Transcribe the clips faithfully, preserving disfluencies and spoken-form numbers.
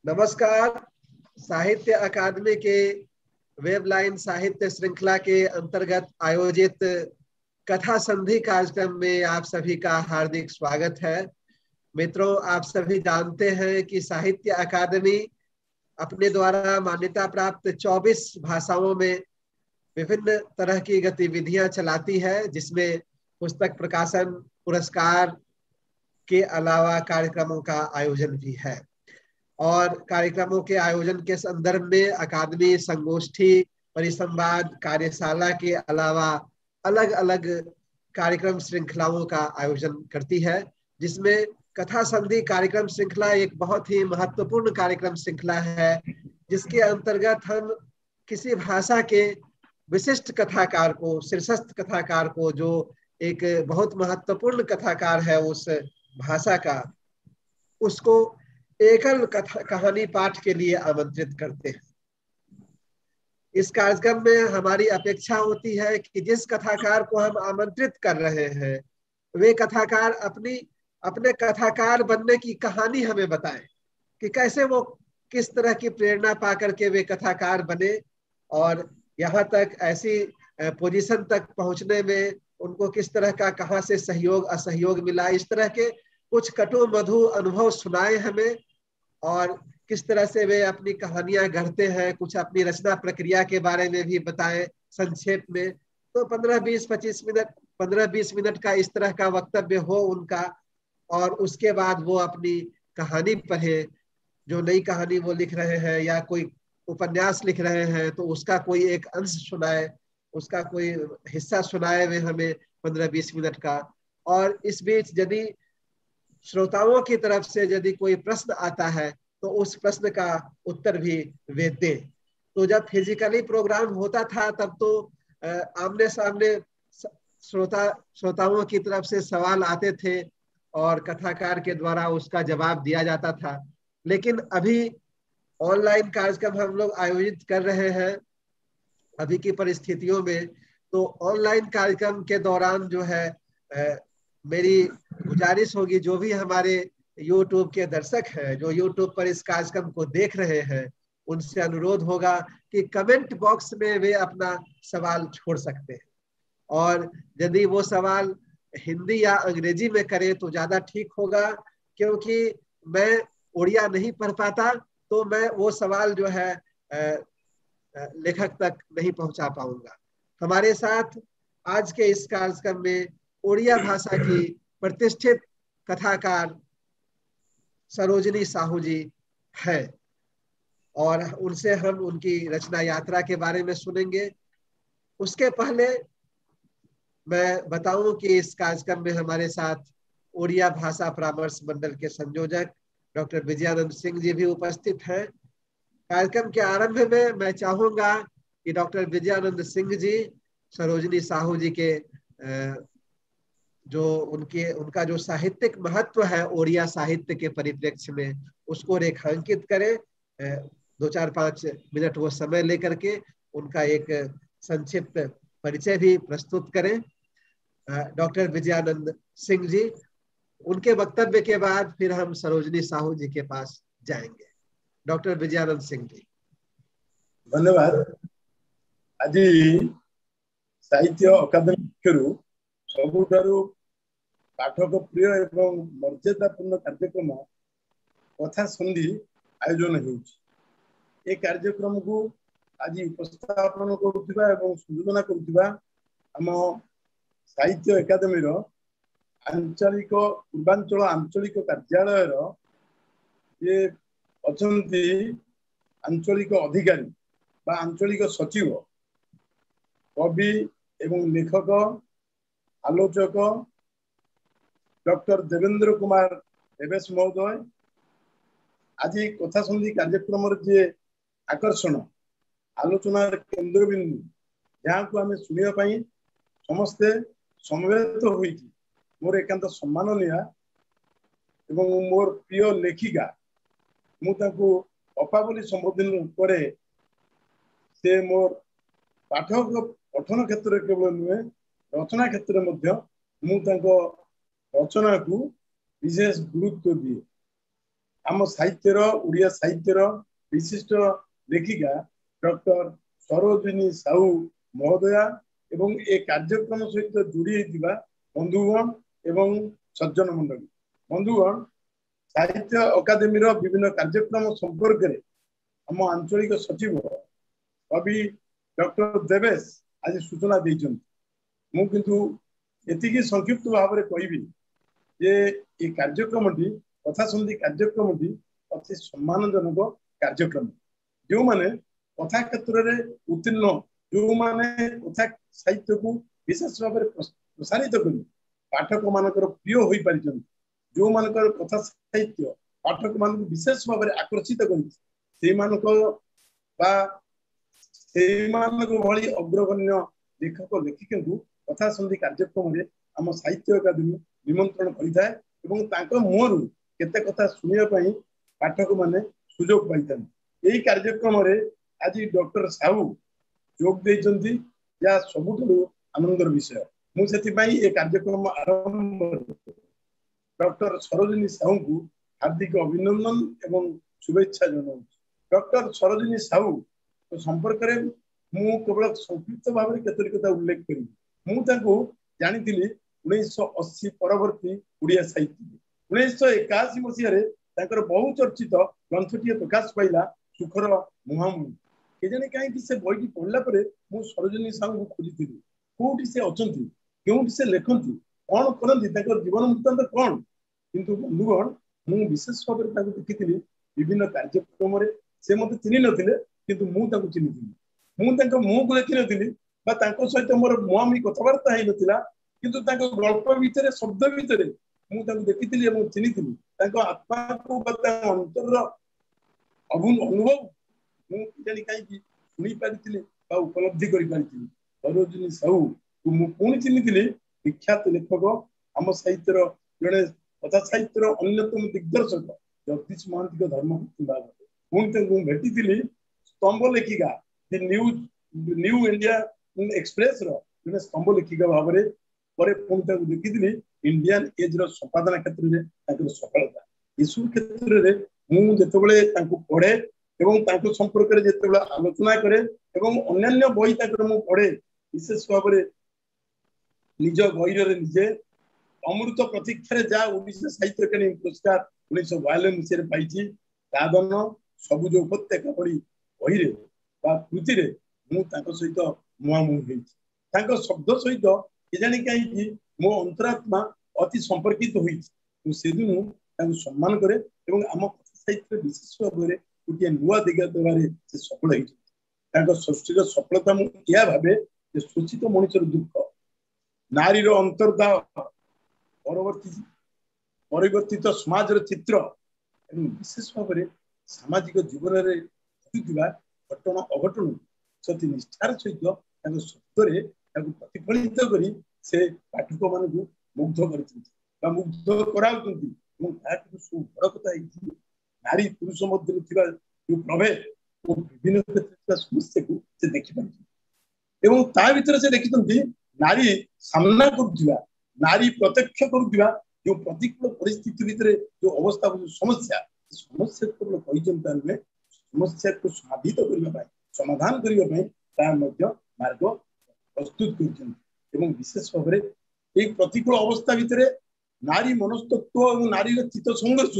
नमस्कार। साहित्य अकादमी के वेबलाइन साहित्य श्रृंखला के अंतर्गत आयोजित कथा संधि कार्यक्रम में आप सभी का हार्दिक स्वागत है। मित्रों, आप सभी जानते हैं कि साहित्य अकादमी अपने द्वारा मान्यता प्राप्त चौबीस भाषाओं में विभिन्न तरह की गतिविधियां चलाती है, जिसमें पुस्तक प्रकाशन, पुरस्कार के अलावा कार्यक्रमों का आयोजन भी है। और कार्यक्रमों के आयोजन के संदर्भ में अकादमी संगोष्ठी, परिसंवाद, कार्यशाला के अलावा अलग अलग कार्यक्रम श्रृंखलाओं का आयोजन करती है, जिसमें कथा संधि कार्यक्रम श्रृंखला एक बहुत ही महत्वपूर्ण कार्यक्रम श्रृंखला है, जिसके अंतर्गत हम किसी भाषा के विशिष्ट कथाकार को, शीर्षस्थ कथाकार को, जो एक बहुत महत्वपूर्ण कथाकार है उस भाषा का, उसको एकल कथा कहानी पाठ के लिए आमंत्रित करते हैं। इस कार्यक्रम में हमारी अपेक्षा होती है कि जिस कथाकार को हम आमंत्रित कर रहे हैं वे कथाकार अपनी अपने कथाकार बनने की कहानी हमें बताएं कि कैसे वो किस तरह की प्रेरणा पा करके वे कथाकार बने और यहाँ तक ऐसी पोजीशन तक पहुँचने में उनको किस तरह का कहाँ से सहयोग असहयोग मिला। इस तरह के कुछ कटु मधु अनुभव सुनाए हमें और किस तरह से वे अपनी कहानियां गढ़ते हैं, कुछ अपनी रचना प्रक्रिया के बारे में भी बताएं संक्षेप में। तो पंद्रह बीस पच्चीस मिनट पंद्रह बीस मिनट का इस तरह का वक्तव्य हो उनका, और उसके बाद वो अपनी कहानी पढ़े, जो नई कहानी वो लिख रहे हैं या कोई उपन्यास लिख रहे हैं तो उसका कोई एक अंश सुनाए, उसका कोई हिस्सा सुनाए वे हमें पंद्रह बीस मिनट का। और इस बीच यदि श्रोताओं की तरफ से यदि कोई प्रश्न आता है तो उस प्रश्न का उत्तर भी वे दें। तो जब फिजिकली प्रोग्राम होता था तब तो आमने सामने श्रोता श्रोताओं की तरफ से सवाल आते थे और कथाकार के द्वारा उसका जवाब दिया जाता था, लेकिन अभी ऑनलाइन कार्यक्रम हम लोग आयोजित कर रहे हैं अभी की परिस्थितियों में। तो ऑनलाइन कार्यक्रम के दौरान जो है आ, मेरी गुजारिश होगी, जो भी हमारे यूट्यूब के दर्शक हैं जो यूट्यूब पर इस कार्यक्रम को देख रहे हैं, उनसे अनुरोध होगा कि कमेंट बॉक्स में वे अपना सवाल छोड़ सकते हैं, और यदि वो सवाल हिंदी या अंग्रेजी में करें तो ज़्यादा ठीक होगा, क्योंकि मैं उड़िया नहीं पढ़ पाता तो मैं वो सवाल जो है लेखक तक नहीं पहुंचा पाऊंगा। हमारे साथ आज के इस कार्यक्रम में उड़िया भाषा की प्रतिष्ठित कथाकार सरोजनी साहू जी हैं और उनसे हम उनकी रचना यात्रा के बारे में सुनेंगे। उसके पहले मैं बताऊं कि इस कार्यक्रम में हमारे साथ उड़िया भाषा परामर्श मंडल के संयोजक डॉक्टर विजयानंद सिंह जी भी उपस्थित हैं। कार्यक्रम के आरंभ में मैं चाहूंगा कि डॉक्टर विजयानंद सिंह जी सरोजनी साहू जी के जो उनके उनका जो साहित्यिक महत्व है उड़िया साहित्य के परिप्रेक्ष्य में, उसको रेखांकित करें। दो चार पाँच मिनट वो समय लेकर के उनका एक संक्षिप्त परिचय भी प्रस्तुत करें। डॉक्टर विजयानंद सिंह जी, उनके वक्तव्य के बाद फिर हम सरोजनी साहू जी के पास जाएंगे। डॉक्टर विजयानंद सिंह जी। धन्यवाद। आज साहित्य अकादमी पक्षरु सबुठारु पाठक प्रिय एवं मर्यादापूर्ण कार्यक्रम कथा संधि आयोजन होउछि। ए कार्यक्रम को आज उपस्थापन करुवा एवं संयोजन करुवा आम साहित्य अकादमी रो आंचलिक पूर्वांचल आंचलिक कार्यालय रो ये अछंती आंचलिक अधिकारी बा आंचलिक सचिव, कवि एवं लेखक आलोचक डॉक्टर देवेंद्र कुमार देवेश महोदय। आज कथा संधि कार्यक्रम जे आकर्षण आलोचनार केन्द्रबिंदु जहाँ को आम शुणा समस्ते समवेत होती मोर एकांत सम्माननीय एवं मोर प्रिय लेखिका मुझे अपा बोली संबोधन करे। से मोर पाठक पठन क्षेत्र केवल नुहे रचना क्षेत्र में रचना को विशेष गुरुत्व दिए। आम साहित्यर ओडिया साहित्यर विशिष्ट लेखिका डॉक्टर सरोजिनी साहू महोदया एवं ए कार्यक्रम सहित जोड़ी बंधुगण एवं सज्जन मंडली बंधुगण साहित्य अकादेमी विभिन्न कार्यक्रम संपर्क में आम आंचलिक सचिव कवि डॉक्टर देवेश आज सूचना देइछन्ति। मु किंतु एतिकी संक्षिप्त भाव में कहबी जे ये कार्यक्रम कथा संधि कार्यक्रम अति सम्मानजनक कार्यक्रम जो माने कथा क्षेत्र में उत्तीर्ण जो माने कथा साहित्य को विशेष भाव में प्रसारित कर पाठक मानकर प्रिय हो पारि जो मानकर कथा साहित्य पाठक मान विशेष भाव में आकर्षित कर अग्रगण्य लेखक लेखिका कथा संधि कार्यक्रम में आम साहित्य अकादेमी निमंत्रण कर मुहर केते कथा सुनिया पाठक माने सुजोग पाई यही कार्यक्रम में आज डॉक्टर साहू जोग देइछन्ति या सबुठु आनंदर विषय मुझे ये कार्यक्रम आरंभ डॉक्टर सरोजिनी साहू को हार्दिक अभिनंदन एवं शुभेच्छा जनाऊँ। डॉक्टर सरोजिनी साहू तो संपर्क में मु केवल संक्षिप्त भाव में केतरी कथा उल्लेख करी मु जानी उन्नीस अस्सी परवर्ती ओडिया साहित्य उन्नीस एकाशी मसीह बहु चर्चित ग्रंथटी प्रकाश पाइला सुखर मुहामुही केजाने कहीं से बईटी पढ़ला मु सरोजिनी साहू को खोजी कौटी से अच्छा क्योंकि से लिखती कौन करती जीवन वृत्तांत कौन किंतु बंधुगण मु विशेष भाव में देखी विभिन्न कार्यक्रम से मत चिन्ह नथिले किंतु मु चिन्ह मु मुह को देखी नी सहित मोर मुहामुही कथबार्ता हो नाला किंतु गल्प भितर शब्द भितर मुझे देखी चिन्ही आत्मा को अंतर अनुभव मुझे कहीं शुणी पारी उपलब्धि कर सरोजिनी साहू पुणी चिन्ही विख्यात लेखक आम साहित्यर जड़े कथा साहित्यर अन्यतम दिग्दर्शक जगदीश महांती धर्म पुणी भेटी स्तंभ लेखिका न्यू न्यू इंडिया एक्सप्रेस रे स्तंभ लेखिका भाव में देखी इंडियन एज संपादना क्षेत्र में सफलता यू क्षेत्र में मुझे पढ़े एवं संपर्क में जिते आलोचना करे अन्य बही पढ़े विशेष भाव में निज गैर निजे अमृत प्रतीक्षा जहाँ ओडिशा साहित्य अकादेमी पुरस्कार उन्नीस बयानबे मसीह पाई दादन सबुज उपत्यका पढ़ी बही कृति सहित मुहामुही शब्द सहित केजाणी कहीं मो अंतरात्मा अति संपर्कित होती सम्मान करे आम कथा साहित्य विशेष भाव में गोटे नुआ दिगा देवार से सफल होती सृष्टिर सफलता मुझे भावे शोषित मनुष्यर दुख नारीर अंतर्दाह परवर्ती परिवर्तित समाज चित्र विशेष भाव में सामाजिक जीवन में घटुवा घटना अघटन सती निष्ठार सहित शब्द प्रतिफलित कर से पाठक मान मुग्ध कर मुग्ध करा बड़ कथा नारी पुरुष मध्य जो प्रभेद और विभिन्न क्षेत्र समस्या को से देखिपार ता भीतर से देखी नारी सामना करुवा नारी प्रत्यक्ष करुवा जो प्रतिकूल परिस्थिति भितर जो अवस्था जो समस्या समस्या केवल कही समस्या को साधित करने समाधान करने मार्ग प्रस्तुत कर विशेष भाव में एक प्रतिकूल अवस्था भितर नारी मनस्तत्व और नारी चित्त संघर्ष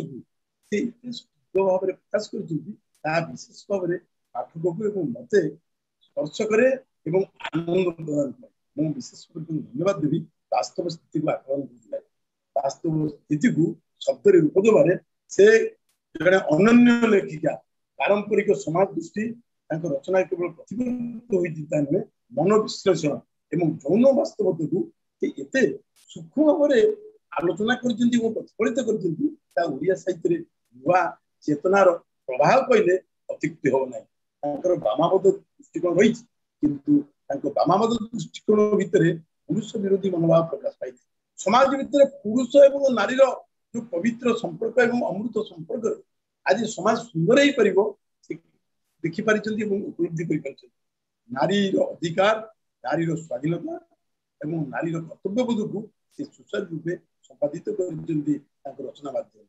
को भाव में प्रकाश कर विशेष भाव में पाठक को मत स्पर्श करे आनंद प्रदान करे मुझे विशेष धन्यवाद देवी वास्तव स्थिति को आकलन कर वास्तव स्थिति को शब्द रूप देवे से जड़े अनन्य लेखिका पारंपरिक समाज दृष्टि रचना केवल प्रतिफलित होता नुहे मन विश्लेषण एवं जौन वास्तवता को एते सूक्ष्म भाव में आलोचना कर प्रतिफलित कर साहित्य नुआ चेतनार प्रभाव कहले अत्युक्ति हो ना वामावध दृष्टिकोण रही किंतु वामावध दृष्टिकोण भितर पुरुष विरोधी मनोभाव प्रकाश पाई समाज भितर पुरुष एवं नारीर जो पवित्र संपर्क एवं अमृत संपर्क आज समाज सुंदर हो पार देखिपार उपलब्धि कर नारीर अधिकार नारीर स्वाधीनता एवं नारीर कर्तव्यबोध को सुचारू रूपे संपादित कर रचना माध्यम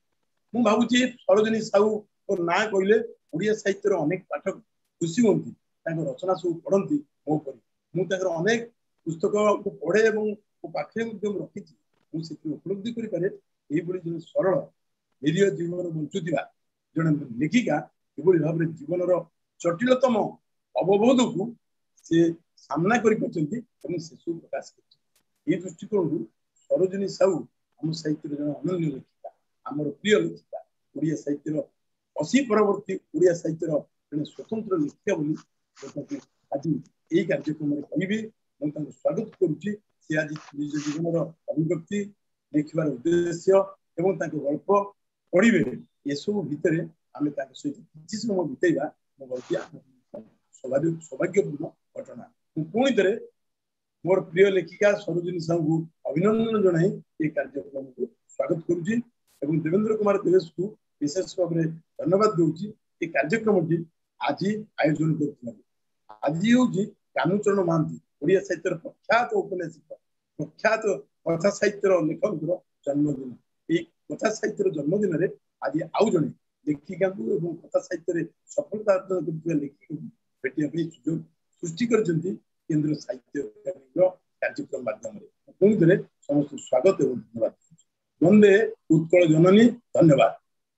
ମୁଁ ଭାବୁଛି ସରୋଜିନୀ ସାହୁ ନା କହିଲେ ଓଡ଼ିଆ ସାହିତ୍ୟର ଅନେକ ପାଠକ ଖୁସି ହୁଅନ୍ତି, ତାଙ୍କ ରଚନା ସବୁ ପଢ଼ନ୍ତି ମୋ ପରି। ମୁଁ ତାଙ୍କର ଅନେକ ପୁସ୍ତକ ପଢ଼େ ଏବଂ ମୋ ପାଖରେ ମଧ୍ୟ ରଖିଛି। ମୁଁ ସେଥିରୁ ଉପଲବ୍ଧି କରିପାରେ ଏଇଭଳି ଜଣେ ସରଳ ନିରୀହ ଜୀବନ ବଞ୍ଚୁଥିବା ଜଣେ ଲେଖିକା କିଭଳି ଭାବରେ ଜୀବନର ଜଟିଳତମ ଅବବୋଧକୁ ସେ ସାମ୍ନା କରିପାରୁଛନ୍ତି ଏବଂ ସେସବୁ ପ୍ରକାଶ କରିଛନ୍ତି। এই ଦୃଷ୍ଟିକୋଣରୁ ସରୋଜିନୀ ସାହୁ ଆମ ସାହିତ୍ୟର ଜଣେ ଅନନ୍ୟ ଲେଖିକା, ଆମର ପ୍ରିୟ ଲେଖିକା, ଓଡ଼ିଆ ସାହିତ୍ୟର ଅଶୀ ପରବର୍ତ୍ତୀ ଓଡ଼ିଆ ସାହିତ୍ୟର ଜଣେ ସ୍ୱତନ୍ତ୍ର ଲେଖିକା ବୋଲି ଆଜି ଏହି କାର୍ଯ୍ୟକ୍ରମରେ କହିବି। ମୁଁ ତାଙ୍କୁ ସ୍ୱାଗତ କରୁଛି। ସେ ଆଜି ନିଜ ଜୀବନର ଅଭିବ୍ୟକ୍ତି ଲେଖିବାର ଉଦ୍ଦେଶ୍ୟ ଏବଂ ତାଙ୍କ ଗଳ୍ପ ପଢ଼ିବେ, ଏସବୁ ଭିତରେ ଆମେ ତାଙ୍କ ସହିତ କିଛି ସମୟ ବିତେଇବା ମୋ ଭାବୁଛି ସୌଭାଗ୍ୟପୂର୍ଣ୍ଣ ଘଟଣା। ମୁଁ ପୁଣି ଥରେ मोर प्रिय लेखिका सरोजिनी साहू को अभिनंदन जनाई ये कार्यक्रम को स्वागत करुच्ची एवं देवेंद्र कुमार देवेश को विशेष भाव में धन्यवाद दूची। ये कार्यक्रम आज आयोजन कर आज हूँ कानुचरण महांती ओडिया साहित्यर प्रख्यात उपन्यासिक प्रख्यात कथा साहित्यर लेखक जन्मदिन। ये कथा साहित्यर जन्मदिन में आज आउ जड़े लेखिका कथा साहित्य सफलता अर्जन कर लेखिका भेटिया सुजोग सृष्टि कर केंद्र साहित्य कार्यक्रम माध्यम समस्त स्वागत एवं धन्यवाद। वंदे उत्कल जननी। धन्यवाद।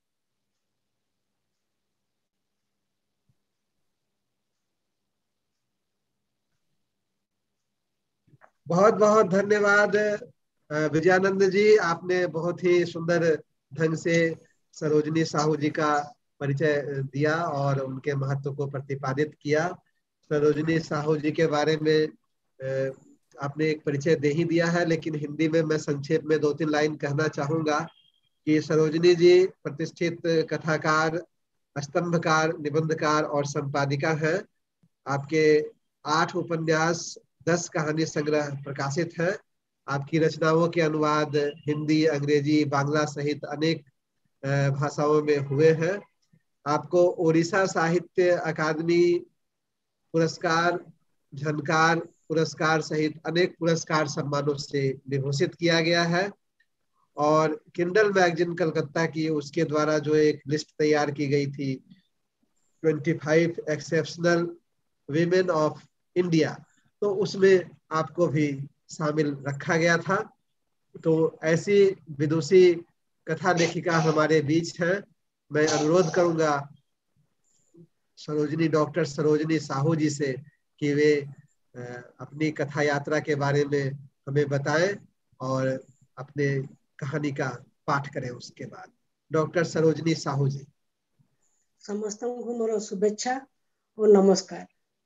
बहुत बहुत धन्यवाद विजयानंद जी, आपने बहुत ही सुंदर ढंग से सरोजिनी साहू जी का परिचय दिया और उनके महत्व को प्रतिपादित किया। सरोजिनी साहू जी के बारे में आपने एक परिचय दे ही दिया है, लेकिन हिंदी में मैं संक्षेप में दो तीन लाइन कहना चाहूंगा कि सरोजिनी जी प्रतिष्ठित कथाकार, स्तंभकार, निबंधकार और संपादिका हैं। आपके आठ उपन्यास, दस कहानी संग्रह प्रकाशित है। आपकी रचनाओं के अनुवाद हिंदी, अंग्रेजी, बांग्ला सहित अनेक भाषाओं में हुए हैं। आपको ओडिशा साहित्य अकादमी पुरस्कार, झनकार पुरस्कार सहित अनेक पुरस्कार सम्मानों से विभूषित किया गया है। और किंडल मैगजीन कलकत्ता की उसके द्वारा जो एक लिस्ट तैयार की गई थी पच्चीस एक्सेप्शनल वीमेन ऑफ इंडिया, तो उसमें आपको भी शामिल रखा गया था। तो ऐसी विदुषी कथा लेखिका हमारे बीच है। मैं अनुरोध करूंगा सरोजिनी डॉक्टर सरोजिनी साहू जी से कि वे अपनी कथा यात्रा के बारे में हमें बताएं और अपने कहानी का पाठ करें। उसके बाद डॉक्टर सरोजिनी साहू जी। समस्त को मोर शुभेच्छा और नमस्कार।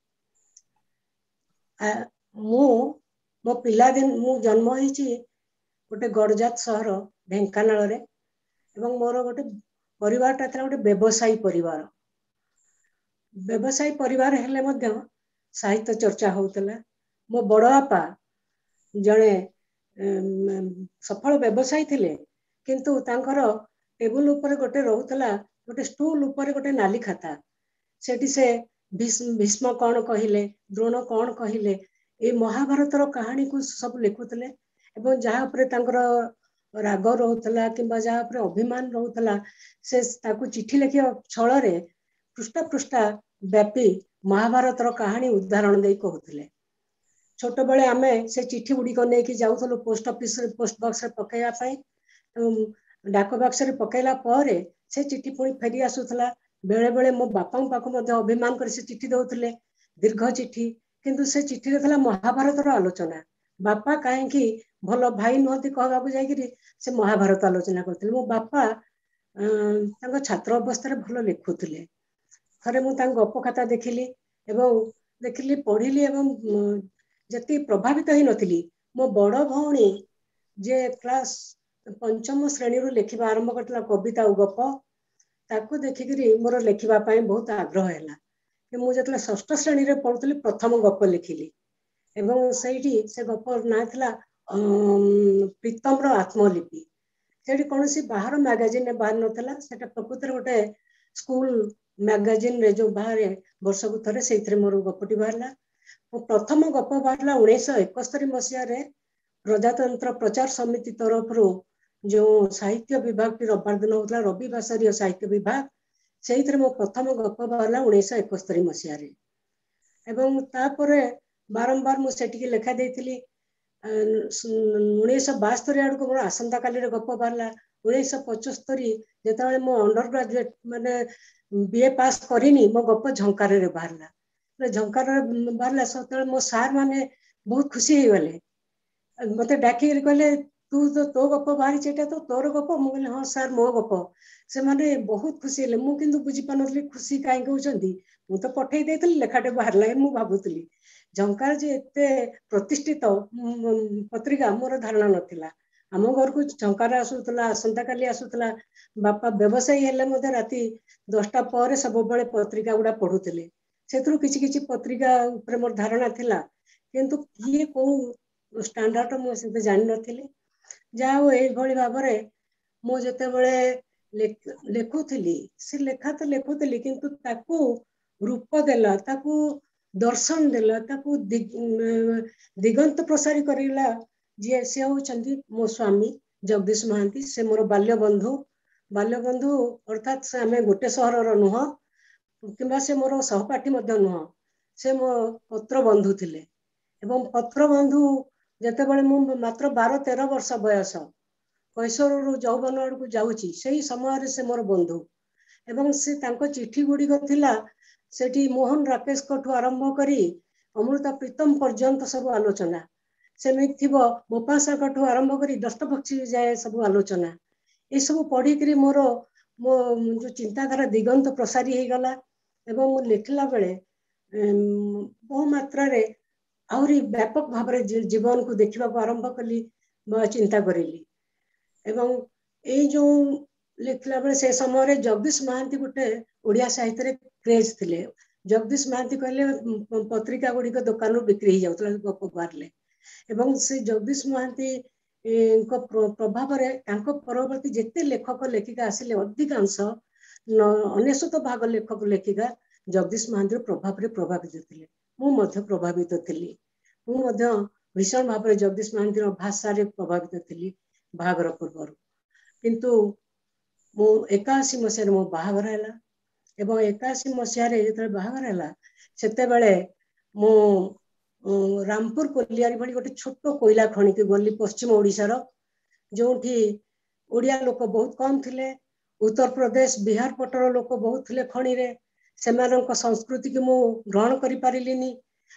मु मो पिला दिन मु जन्म होइछि गोटे गड़जात सहर ढेंकानाल रे एवं मोर गोटे परिवार ता गोटे व्यवसायी परिवार। व्यवसायी परिवार हेले मध्य साहित्य चर्चा होउतला। मो बड़ बापा जड़े सफल व्यवसायी थिले, किंतु तांकर टेबुल ऊपर गोटे रहउतला गोटे स्टूल ऊपर गोटे नाली खाता। सेठी से भीष्म कौन कहिले, द्रोण कौन कहिले, ए महाभारत रो कहानी को सब लिखुतले एवं जहाँ पर तांकर राग रहउतला किंबा जहाँ पर अभिमान रहउतला से ताकू चिट्ठी लिखिया छळ रे पृष्ठा पृष्ठा व्यापी महाभारत रो कहानी उदाहरण दे कहउतले। छोट बेले आमे से चिट्ठी गुडी को नेकी जाउथलो पोस्ट ऑफिस रे पोस्ट बॉक्स रे पकेया पई, डाक बॉक्स रे पकेला परे से चिट्ठी पुणी फेरी आसुथला। बेले बेले मो बापा पाखु मध्ये अभिमान कर से चिट्ठी दउथले दीर्घ चिट्ठी, किंतु से चिट्ठी रे थला महाभारत रो आलोचना। बापा काहे कि भलो भाई नहति कहबाकू जाईकरी से महाभारत आलोचना करथले। मो बापा तांको छात्र अवस्था रे भलो लिखुथले। थरे मु तांको गप खाता देखिली एवं देखिली पढ़िली एवं जति प्रभावित ही नथिली। मो बड़ भौणी जे क्लास पंचम श्रेणी रो लेखिबा आरंभ करतला कविता और गप, ताकू देखिकरी मोर लेखिबा पई बहुत आग्रह हैला। कि मु जतले षष्ठ श्रेणी रे पढुतली प्रथम गप लिखिली एवं सेठी से गप ना थला प्रीतम रो आत्मलिपि। सेठी कोनसी बाहर मैगजीन बाहर नथला, सेटा प्रकृति गोटे स्कूल मैगजीन रे जो बाहर वर्ष को थरे सेइथरे मोर गपटी बाहरला। प्रथम गप बाहरला उन्नीस सौ इकहत्तर मसिया रे प्रजातंत्र प्रचार समिति तरफ रो जो साहित्य विभाग टी रविवार दिन होता रविवार साहित्य विभाग से मो प्रथम गप बाहर उन्नीस एकस्तरी मसीह एवं तापर बारंबार मुझे लेखा देती उन्नीस बास्तरी आड़ को मोर आसंता काली गप बाहर उन्नीस पचस्तरी जो मो अंडर ग्रेजुएट माने बीए पास करनी मो गप झंकार बाहर झंकार बाहर से मो सार माने बहुत खुशी हो गले मत डाक कहले तू तो तो गप बाहरी चेटा तो तोर गप मुझे हाँ सार मो गप से माने बहुत खुशी हेले मु किंतु बुझी पानुली खुशी कहीं कहते मु तो पठे देती लेखाटे बाहर लागे मु भावुली झंकार जे एते प्रतिष्ठित पत्रिका मोर धारणा नथिला आम घर को झंकार आसूला आसंता काली आसूला बापा व्यवसायी हेले मते राति दसटा पर सब बेले पत्रिका गुड़ा पढ़ुले से किछि किछि पत्रिका ऊपर मोर धारणा थिला किंतु किए को स्टैंडर्ड मु से जानि नथिले जाओ ए भली भाबरे मु जते बेले लेखुली से लेखा तो लेखुली किंतु ताकू रूप देला ताकू दर्शन देला ताकू दिगंत प्रसारी करिला जे से होचंदी मो स्वामी जगदीश महांती से मोर बाल्य बंधु बाल्य बंधु अर्थात से आमे गोटे सहरर नुह किंबा से मोर सहपाठी मध्य नुह से मो पत्र बंधु थिले एवं पत्र बंधु जते बेले मु मात्र बारह तेरह वर्ष बयस कैशोर रु यौवन आड़ को जाउची सही समय से मोर बंधु एवं से तांको चिठी गुडी थिला सेठी मोहन राकेश कठू आरंभ करी अमृता प्रीतम पर्यंत सब आलोचना सेमित थिबो मोपासा कठू आरंभ करी दस्तपक्षी जाए सब आलोचना ये सब पढ़ी करी मोर मो जो चिंताधारा दिगंत प्रसारी हो गला एवं मु लिखला बेले बहु मात्रा रे आहुरी व्यापक भाव जीवन को देखा आरंभ कली चिंता करी एवं ये जो लिखला बेले से समय जगदीश महांती गोटे ओडिया साहित्य क्रेज थिले जगदीश महांती कहले पत्रिका गुड़िक दुकान बिक्री हो जाता गप बाहर एवं से जगदीश महांती प्रभाव परवर्ती जिते लेखक लेखिका आसिले अधिकांश अनेशत भाग लेखक लेखिका जगदीश महांती प्रभाव प्रभावित थे मुझे प्रभावित थी मुझे भीषण भाव में जगदीश महांती भाषा रे प्रभावित थी बाहागर पूर्व किंतु मु एकाशी मसीह मो बाहागर है एवं एकाशी मसीह जो बाहागर है सेते बेले मु रामपुर कोलियारी भली गोटे छोट कोयला खणी की गली पश्चिम ओडिशार जो ओडिया लोक बहुत कम थिले उत्तर प्रदेश बिहार पटर लोक बहुत थिले खणी रे सेमानक संस्कृति की मु ग्रहण करि पारिलिनी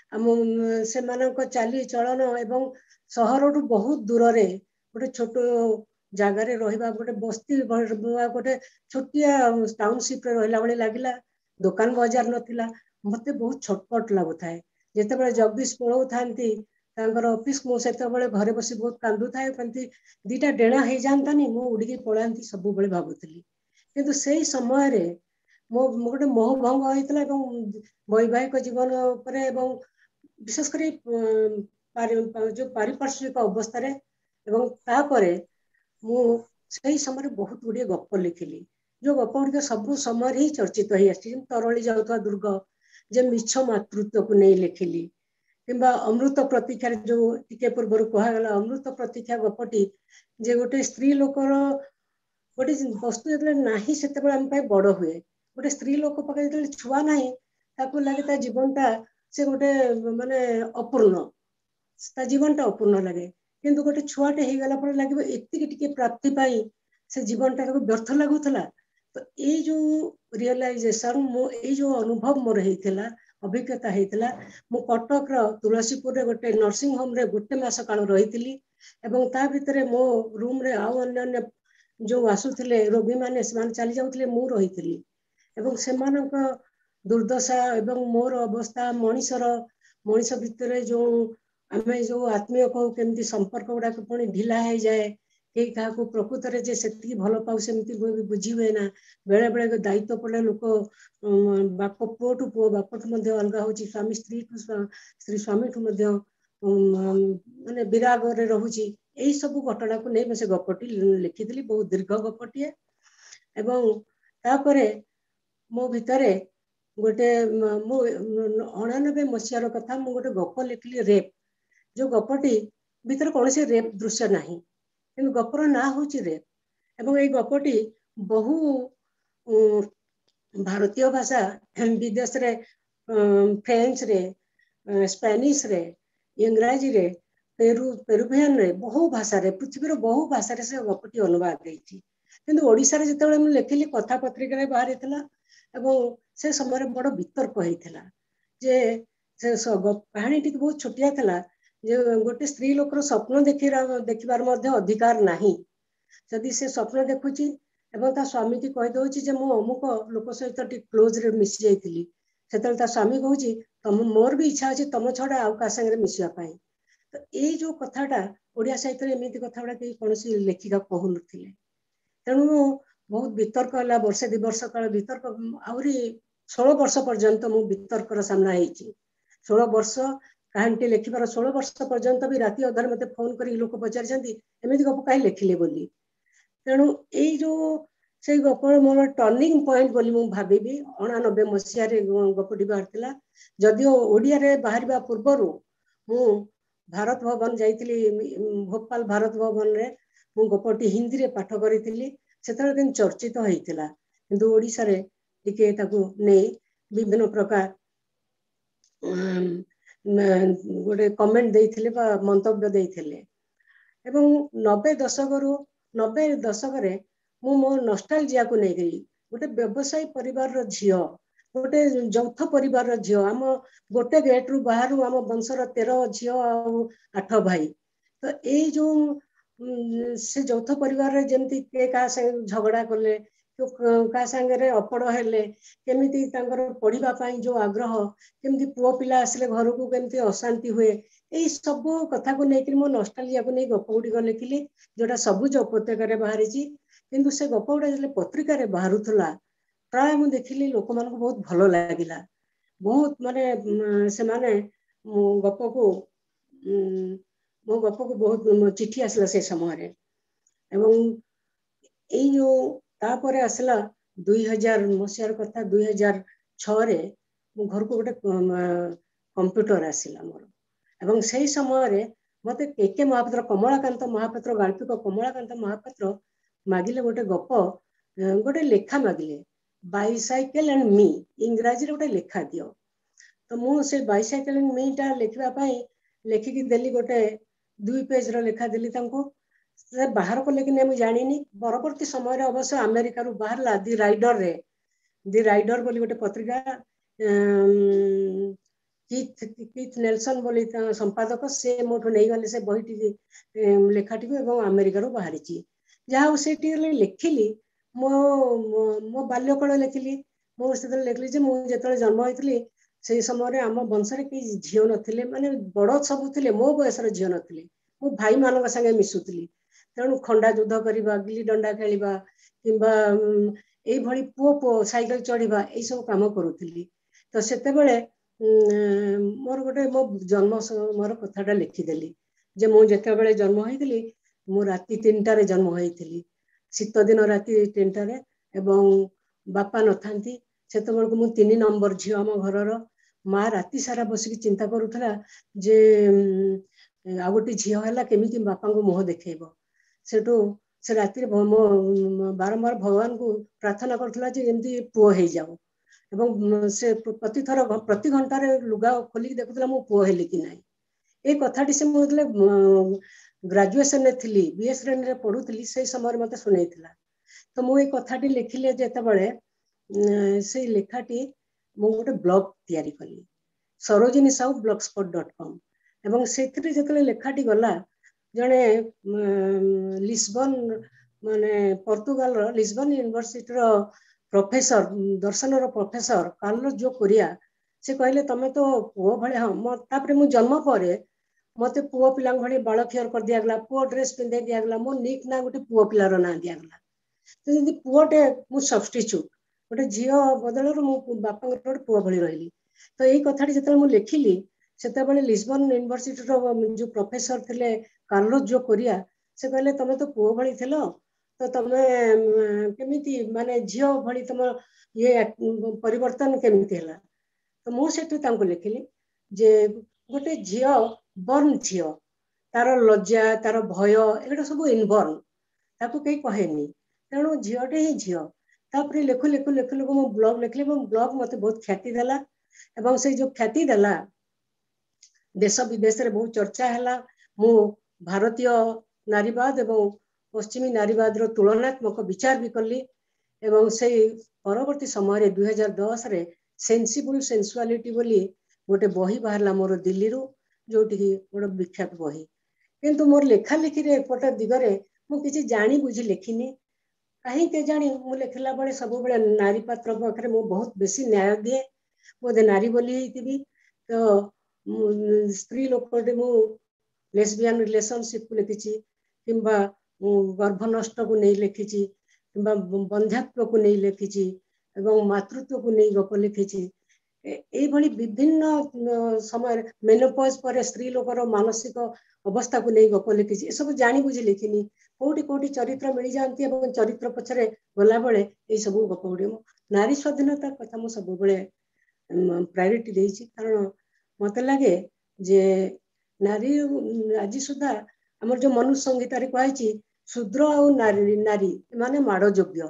से चाली चलन एवं सहर बहुत दूर रे गोटे छोट जगार रहा गोटे बस्ती गोटे छोटिया टाउनशिप रहा भाई लगिला दुकान बाजार नथिला मते बहुत छटपट लगुए जिते बड़े जगदीश पलौ था ऑफिस मुझे घरे बस बहुत कांदु थाए कमी दीटा डेणा हो जातानी मु उड़ी पलांती सब बड़े भावुली किंतु से समय रे मो गोटे मोह भंग होता वैवाहिक जीवन पर विशेषकर जो पारिपार्श्विक अवस्था तापर मु से समय बहुत गुड़े गप लिखिली जो गप गुड़िक सब समय ही चर्चित हो तरली जाऊा दुर्ग जे मिछ मातृत्व को नहीं लिखिली किंबा अमृत प्रतीक्षा जो टिके पूर्व कहगला अमृत प्रतीक्षा गपटी जे गोटे स्त्री लोकर गोटे वस्तु जो नहीं से बड़ हुए गोटे स्त्री लोक पाखे जो छुआ ना ताकू लगे जीवनटा से गोटे माने अपूर्ण जीवनटा अपूर्ण लगे किंतु गोटे छुआटे हो गला पर लगे एति प्राप्ति पाई से जीवनटा व्यर्थ लगुला तो ये जो रियलाइजेशन मो ये जो अनुभव मोर होता अभिज्ञता होता मु कटक तुलसीपुर गोटे नर्सिंग होम रे गोटे मास काल रही एवं ता भितर मो रूम रे आउ अन्य जो आसुले रोगी मैंने चली जाऊे मु रही एवं सेमानक दुर्दशा एवं मोर अवस्था मनीषर मनीष भितर जो आम जो आत्मीय कहू केमती संपर्क गुड़ाक पुणी ढिला हो जाए कई क्या प्रकृत में से भल पाऊ सेमती बुझी हुए ना बेले बेले दायित्व पड़े लोक बाप पुओ टू पुओ बाप ठू अलग हो स्वामी स्त्री ठू स्त्री स्वामी ठू माने विराग रोचे यही सब घटना को नहीं से गपटी लिखी बहुत दीर्घ गपटीए एवं तापर मो भितर गोटे मो अणानबे मसीहार कथा मु गोटे गप लिखली रेप जो गपटी भितर कौन से रेप दृश्य नहीं କିନ୍ତୁ ଗପର ନାଁ ହଉଛି ରେପ୍। ଏବଂ ଏଇ ଗପଟି ବହୁ ଭାରତୀୟ ଭାଷା ବିଦେଶରେ ଫ୍ରେଞ୍ଚରେ ସ୍ପାନିଶରେ ଇଂରାଜୀରେ पेरु पेरुवियन रे बहु भाषा रे पृथ्वीर बहु भाषा रे से गपटी अनुवाद देछि किंतु ओडिसा रे जेतेबेले हम लेखिली कथा पत्रिका रे बाहर हेतला एवं से समय रे बड़ वितर्क हेतला जे से कहानी टिक बहुत छोटिया थला जे गोटे स्त्री लोकर स्वप्न देखि देखिबार मध्ये अधिकार नाही जदि से स्वप्न देखुची एवं ता स्वामी की कहि दोछि जे मो अमुक लोक सहित टिक क्लोज रे मिस जाइतिली सेतल ता स्वामी कहूची तम मोर भी इच्छा अछि तम छडा आउ का संगे मिसिया पाई। तो ये जो कथाटा ओडिया साहित्य एमती कथा कहीं कौन लेखिका कहू ना तेणु बहुत वितर्क है वर्षे दि वर्ष काल वितर्क आहरी षोल वर्ष पर्यंत मु वितर्कर सामना होती षोल वर्ष कहानी लेखिबार षोल वर्ष पर्यंत भी राति अधार मत फोन कर लोक पचारि एमती गप कहीं लेखिले बोली तेणु यही जो से गप मोर टर्निंग पॉइंट बोली मु भावी अणानबे मसीह गपटी बाहर जदिओ ओडिया रे बाहर पूर्वर मु भारत भवन जाइतिली भोपाल भारत भवन रे मु गपटी हिंदी रे पाठ करितिली सेतले दिन चर्चित होइतिला किंतु ओडिसा रे टिके ताकू नै विभिन्न प्रकार गोटे कमेंट देइथिले बा मंतव्य देइथिले एवं नब्बे दशक रु नब्बे दशक रे मु मो नॉस्टैल्जिया को नै गई गोटे व्यवसायी परिवार रो झियो गोटे यौथ परिवार झियो आम गोटे गेट रु बाहर आम वंशर तेरह झियो आठ भाई तो ये जो से यौथ परिवार जमती के का झगड़ा कले का सांगे अपड़ हेले केमिति पढ़िबा पाई जो आग्रह केमिति पुओ पिला आसिले घर को केमिति अशांति हुए यही सब कथा को लेकिन मो नॉस्टैल्जिया को नहीं गप गुड़िक लिखिली जोटा सबुज उपत्यकार बाहरी किंतु से गप गुड़ा जो पत्रिका बाहरुला प्राय मुझे देखिली लोक मान बहुत भल लगिला बहुत माने से माने गप को मो गप को बहुत चिठी आसला से समय एवं यही जो तापर आसला दुई हजार मसीहार कथा दुई हजार छे मो घर को गोटे कंप्यूटर आसला मोर एवं से समय मत के के महापात्र कमलाकांत महापात्र गाल्पिक कमलाकांत महापात्र मागिले गोटे गप गोटे लेखा मागिले बाइसाइकेल एंड मी इंग्राजी रे गोटे लेखा दियो तो मु से बाइसाइकेल एंड मी टा लेखिबा पई लेखिकी देली गोटे दुई पेज रो लेखा देली तांको से बाहर को लेकिन हम जानिनी परवर्ती समय अवश्य अमेरिका रु बाहर ला दि राइडर रे दि राइडर बोली गोटे पत्रिका कीथ कीथ नेल्सन बोली संपादक से मोठो नहीं गले से बहिटी लेखाटी एवं अमेरिका रु बाहरी छी जहा सेठी लेखिली मो मो बाल्यकाल लेखिली मो से लेखिली जे मु जेतले जन्म होइतली से समय आम वंश कि झील नथिले माने बड़ सब थिले मो बयसर झील नथिले मो भाई मानक संगे मिसुतली तेणु खंडा युद्ध करवा गिली डंडा खेलिबा किंबा एई भली पुओ पुओ साइकेल चढ़िबा एई सब काम करूथली तो सेते बेले मोर गोटे मो जन्म मोर कथाटा लिखिदेली जे मु जेते बेले जन्म होइतली मु राति तीन टारे जन्म होइतली शीत दिन राति तीन टारे एवं बापा नथांती सेते बेलको मु तीन नंबर झियो आम घरर माँ राति सारा बसिकी चिंता करूथला जे आ गोटे झियो हैला केमिति बापा को मुह देखैबो सेटू से राति बारंबार भगवान को प्रार्थना करथला जे एमती पुओ हे जाओ एवं से प्रति थर प्रति घंटा रे लुगा खोलिक देखुथला मो पुओ हेली कि नाही ए कथाटी से मुझे ग्रेजुएशन ने थी बीएस रे पढ़ुली से समय मत शुणेला तो मुझे कथाटी लिखिले जेतेबेले से लेखाटी मु गोटे ब्लॉग तैयारी कली Sarojini Sahu blogspot dot com एवं से जो लेखाटी गला जड़े लिस्बन माने पोर्तुगाल रो लिस्बन यूनिवर्सिटी रो प्रोफेसर दर्शन रो प्रोफेसर कार्लोस जो कोरिया से कहले तमे तो पुओ भले हाँ तापर मु जन्म पर मत पुओ पिला भाई बाल खियर कर दिया गला पुओ ड्रेस पिंधे दिया गला मो निक ना गोटे पुओ पिलार ना दिया गला तो जदि पुओटे मु सब्स्टिट्यूट गोटे झील बदल मो बापा गोटे पुओ भली रही तो यही कथाटी जो लिखिली से लिस्बन यूनिवर्सिटी जो प्रोफेसर थे कार्लोस जो कोरिया से कहले तमे तो पुओ भली थिलो तो तमे केमिति माने झील भली तुम ये परिवर्तन केमिति हला तो मु सेठु तांको लिखिली जे गोटे झील बर्न झील तार लज्जा तार भय एगुड़ा सब इनबर्न ताको कहीं कहेनी तेणु झीटे ही झील तापर लेखु लेखु लेखु लेखु मो ब्लॉग लिखली ब्लॉग मत बहुत ख्याति देला एवं से जो ख्याति देला देश विदेश रे बहुत चर्चा है मु भारतीय नारीवाद एवं पश्चिमी नारीवाद रो तुलनात्मक विचार भी कली एवं से परवर्ती समय दुई हजार दस रे सेंसिबल सेंसुआलिटी बोली गोटे बही बाहरला मोर दिल्ली रू जोटी गोटे विख्यात बही किंतु मोर लेखा लिखी रे एपट दिगरे मु किछि जानी बुझी लेखिनी कहीं के जानी मु लेखला बळे सब बळे नारी पात्र पाखरे मु बहुत बेसी न्याय दिए बोधे नारी बोली हेतिबी तो स्त्री लोकटे मु लेस्बियन रिलेशनशिप को लिखिछि किंबा गर्भ नष्ट को नहीं लिखिछि किंबा बंध्यात्व को नहीं लिखिछि एवं मातृत्व को नहीं गप लिखिछि एई भली विभिन्न समय मेनोपॉज पर स्त्री लोकर मानसिक अवस्था को नहीं गप लिखिछि ए सब जानी बुझी लिखिनी कोटी कोटी चरित्र मिल जाती एवं चरित्र पछरे गला बेले ए सब गप गुडी नारी स्वाधीनता कथा मु सब बेले प्रायोरिटी देछि कारण मते लागे जे नारी आज सुधा हमर जो मनुष्य संहिता रे कहैछि शूद्र और नारी नारी माने माड़ योग्य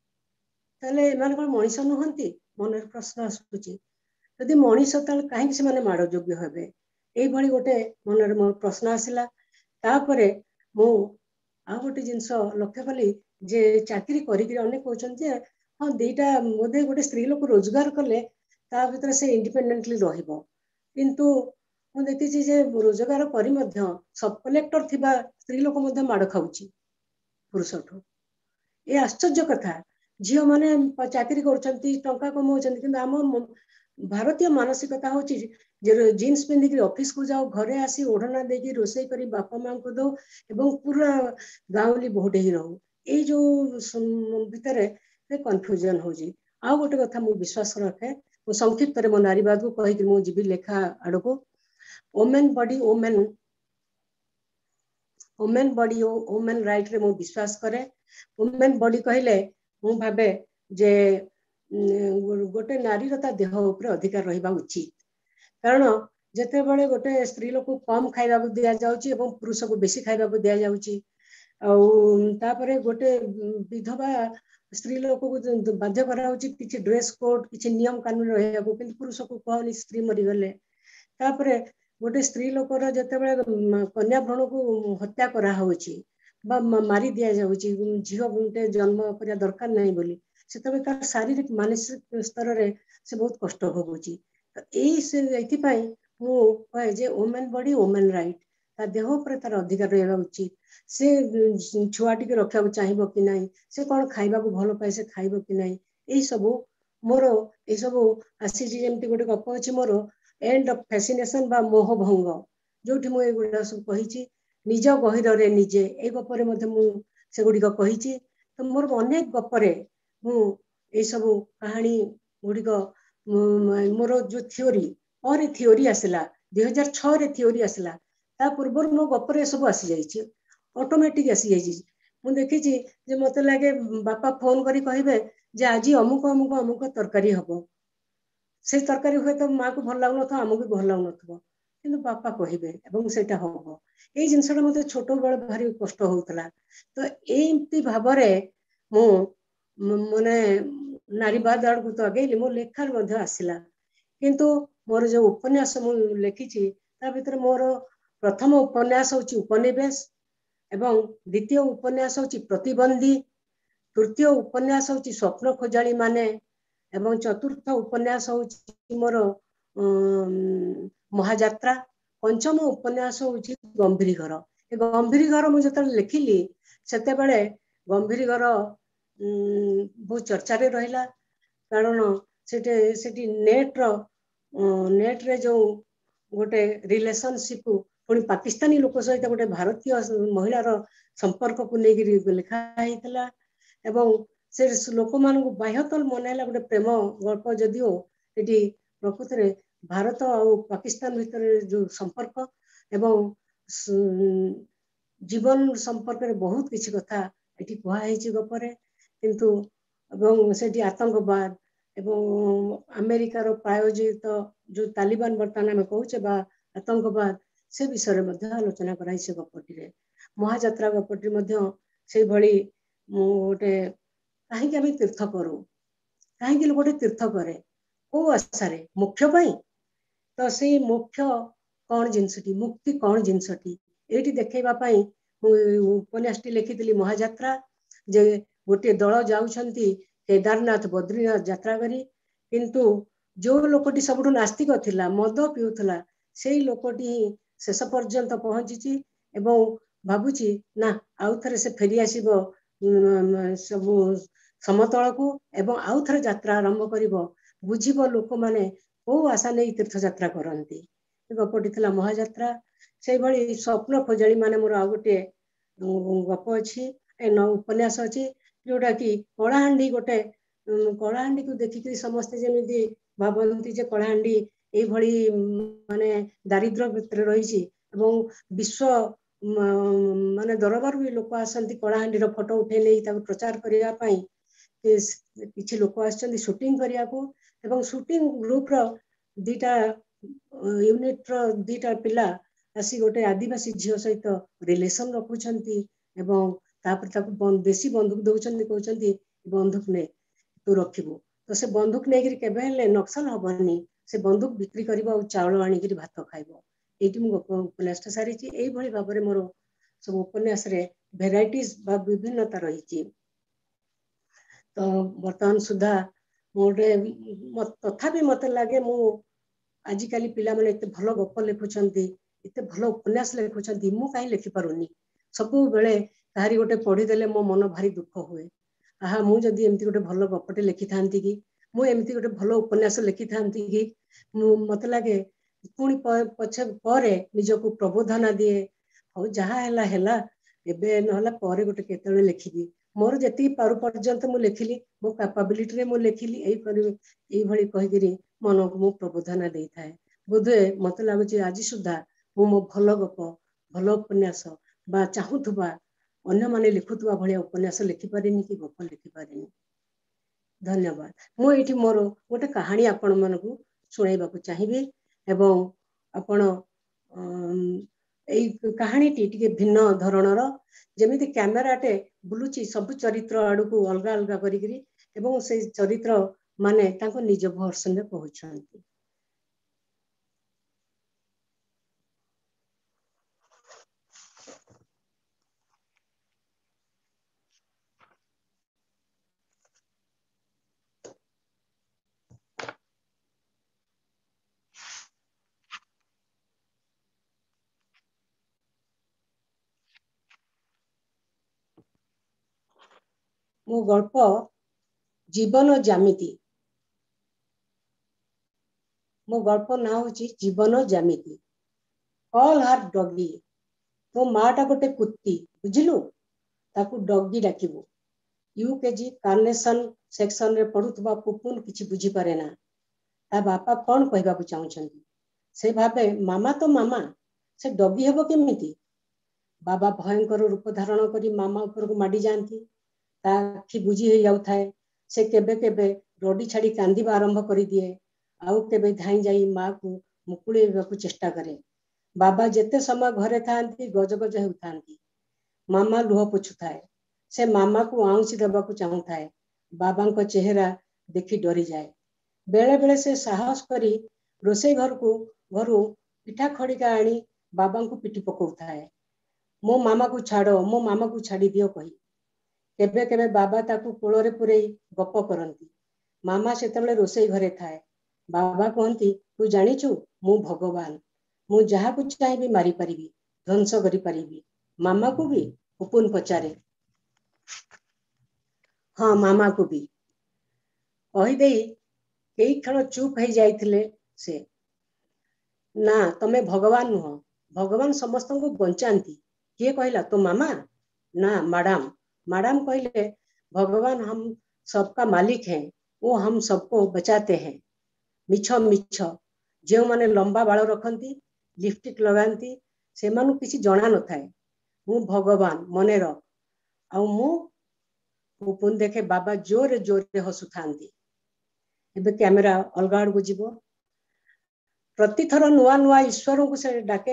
ताले माने कोन मनुष्य नहंती मन प्रश्न आसुछि यदि मनुष्य ताले काहे से माने माड़ योग्य हेबे एई भली गोटे मन रे प्रश्न आसिला तापरे मु आ गोटे जिंस लक्ष्य कली जे चाकरी करी अनेक कहते हैं हाँ दीटा बोधे गोटे स्त्री लोक रोजगार कले ता भीतर से इंडिपेंडेंटली रहिबो किंतु मु देखिछि जे रोजगार करी मध्य सब कलेक्टर थिबा स्त्री लोक मध्य माड़ खाउछि पुरुषठो ए आश्चर्य कथा झियो माने चाकरी करछंती टंका कमाउछंती किंतु आम भारतीय मानसिकता होछि जे जीन्स पिंधिक ऑफिस को जाओ घरे आसी ओढ़ना देकी रोसई करी बापा मां को दो एवं पूरा गाँवली बहुटे ही रहू ये जो भितर कन्फ्यूजन होजी आ गोटे कथा मु विश्वास रखे मु संक्षिप्त रे मो नारीवाद को कहि मु जीवी लेखा आड़ को women body women women body women right रे मु विश्वास करे वोमेन बॉडी कहले मु भाबे जे गोटे नारी ता देह ऊपर अधिकार रहिबा उचित कारण जेते बळे गोटे स्त्री लोक कम खाइबा को दिया जाउची एवं पुरुष को बेसी खाइबा को दिया जाउची आ तापरे गोटे विधवा स्त्री लोक को बाध्य करा होची किछि ड्रेस कोड किछि नियम कानून रहया को किंतु पुरुष को कहनी स्त्री मरि गले तापरे गोटे स्त्री लोकर जेते बळे कन्या भ्रूण को हत्या करा होची बा मारी दिया जाउची झियो गुंटे जन्म करिया दरकार नहीं बोली सेतबे तार शारीरिक मानसिक स्तर रे से बहुत कष्ट भोगुची एई से एथि पई मु कहे जे वोमेन बॉडी वोमेन राइट ता देह पर तार अधिकार रहबा उचित से छुआटी के रखा चाहिए कि नहीं से कौन खाइबा को भल पाए से खाइब कि नहीं यही सब मोर ये सब आसी जमी गोटे गप अच्छी मोर एंड ऑफ फैसिनेशन बा मोह भंग जो मुझे सब कही निज गहिर रे निजे ए गपरे से गुड़िक कही तो मोर अनेक गपरे मु सब कहानी गुड़िक मोर जो थियोरी और थियोरी आसला दुई हजार छे थियोरी आसला ता पूर्व मो गपरे सब आसी जाइए ऑटोमेटिक आसी जाइए मु देखी जे मत लगे बापा फोन करी कहिबे जे आज अमुक अमुक अमुक तरकारी हम से तरकारी हुए तो माँ को भल लगुन था आमको भी भल लगुन कि बापा कहे सेटा हम ये जिनसा मत छोट बड़े भारी कष्ट होता तो एमती भाव मु माने नारीवाद आड़ को तो अगेली मो लेखार आसला किंतु मोर जो उपन्यास मु लिखी ता भीतर मोर प्रथम उपन्यास होची उपनिवेश एवं द्वितीय उपन्यास होची प्रतिबंधी तृतीय उपन्यास होची स्वप्न खोजाली माने एवं चतुर्थ उपन्यास होची मोर महायात्रा पंचम उपन्यास होची गंभीर घर ए गंभीर घर मु जत लिखिली सेते बेले गंभीर घर बहुत चर्चा रे रहिला कारण सेटे सेटी नेट रो नेट रे जो गोटे रिलेशनशिप पुणी पाकिस्तानी लोक सहित गोटे भारतीय महिलार संपर्क को लेकर लिखाई एवं से लोक मान बाह्यतल मनाइला गोटे प्रेम गल्प जदिओ ये प्रकृत में भारत और पाकिस्तान भीतर जो संपर्क एवं जीवन संपर्क में बहुत किसी कथा ये कहुई गपरे किंतु से आतंकवाद एवं अमेरिकार प्रायोजित जो तालिबान बर्तमान आम कहे आतंकवाद से विषय में आलोचना कराई से गपटी महाजात्रा गपटी से भली गोटे कहीं आम तीर्थ करूँ कहीं गोटे तीर्थ करे को आशारे मोक्ष तो से मोक्ष कौन जिनसटी मुक्ति कौन जिनसटी ये देखा उपन्यास लिखी महाजात्रा जे गोटे दल जाऊँगी केदारनाथ बद्रीनाथ यात्रा करी किंतु जो लोकटी सबुठ नास्तिक थिला मद पीउथला से लोकटी ही शेष पर्यंत पहुंची एवं भावुची ना आउ थे से फेरी आसीबो सब समतल को एवं आउ थे यात्रा आरंभ करिवो बुझिबो लोक माने को आशा नहीं तीर्थ यात्रा करती गपटी थिला महाजात्रा से भली स्वप्न खोजाली माने मोर आउ गोटे गप अच्छी उपन्यास अच्छी जोटा कि कलाहांडी गोटे कलाहांडी को देखिक समस्ते जमी भावती जे कलाहांडी यही माने दारिद्र भितर रही विश्व माने दरबार भी लोक आसती कलाहांडी फोटो उठे नहीं प्रचार करने किसी लोक आसुटिंग करने को शूटिंग ग्रुप रो दीटा यूनिट रो दीटा पिला आसी गोटे आदिवासी झील सहित रिलेशन रखुंट देशी बंदूक दौरान कहते बंदूक ने तू रखिबू तो से बंदूक नहीं के नक्सल हबनी से बंदूक बिक्री कर चाउल आनिक भात खाइब ये उपन्यास सारी यही भाव में मोर सब उपन्यास भेराइटीज विभिन्नता रही तो बर्तमान सुधा मोटे तथापि मत लगे मु आजिकल पिला माने एते भल गप लिखुंट एते भल उपन्यास लिखुंट मु कहीं लिखिपारूनी सब बेले कहारी गोटे पढ़ीदेले मो मन भारी दुख हुए आहा मु जदि एमती गोटे भल गपटे लिखि थांती कि मु एमती गोटे भल उपन्यास लिखि थांती कि मत लगे पुणी पछे परे निजको प्रबोधना दिए हो जहा हैला हैला एबे नहला परे गोटे केतळे लिखिबी मोर जति पारु पर्यंत मु लिखिली मो कैपेबिलिटी रे मु लिखिली एई करी एई भली कहिगिरी मन को मु प्रबोधना देई थाए बोधे मत लागुची आज सुधा मु मो भल गप भल उपन्यास बा चाहूथुबा अन्य माने लिखुथुबा भलिया उपन्यास लिखि पारिनी कि गप लिखि पारिनी धन्यवाद मु एठी मोर गोटे कहानी आपण मानकु सुनाइबा को चाहिबी एवं आपण एई कहानी टी टिके भिन्न धरणर जेमिति कैमेराटे बुलुची सब चरित्र आडू को अलगा अलगा करिगिरी एवं से चरित्र माने ताको निज भर्सन रे पहुंचंती मो गल्प जीवन जामिति मो गल्प ना होची जीवन जामिति कॉल हर डॉगी तो माटा गोटे कुत्ती बुझिलु ताकू डॉगी डाकिबो यूकेजी कार्नेशन सेक्शन रे पढुतबा पुपुन किछि बुझी पारे ना ता बापा कोन कहबाकू चाहुछंती से भाबे मामा तो मामा से डॉगी हेबो केमिति बाबा भयंकर रूप धारण करी मामा ऊपर को माडी जानती ताकि बुझी हो जाऊ थाए से केबे केबे रडी छाड़ी कांदीबा आरंभ करी दिए आउ केबे धाई जाई माँ को मुकुळेबाकू चेष्टा करे बाबा जेते समय घरे थांती गज गज हेउथांती मामा लुह पोछु थाए से मामा को आउंसी देबाकू चाहू थाए बाबा को चेहरा देखी डरी जाए बेले बेले से साहस करी रोसे घर को घरु पिठा खड़िका आनी बाबा को पिटी पकौ थाए मो मामा को छाड़ो मो मामा को छाड़ी दियो कही केबे केबे बाबा ताकू कोଳରେ पुरेई गप करंती मामा सेतबेले रोसई घरे थाए बाबा कहंती तू जानिचु मु भगवान मु जहा को चाहेबी मारी परिबी ध्वंस करी परिबी मामा को भी हुपुन पचारे हाँ मामा को भी कही देई कई क्षण चुप हो जाइथिले से ना तमे भगवान नुह भगवान समस्त को बंचाती किए कहला तो मामा ना मैडम मैडम कहले भगवान हम सबका मालिक हैं वो हम सबको बचाते हैं मिछ मिछ जो माने लंबा बाल रखती लिपस्टिक लगाती से मानु किसी जना न थाए मु भगवान मने रख आ मु पुपुन देखे बाबा जोरे जोरे हसु थांती एबे कैमेरा अलगा आड़ को जीवो प्रति थर नुआ नुआ ईश्वर को से डाके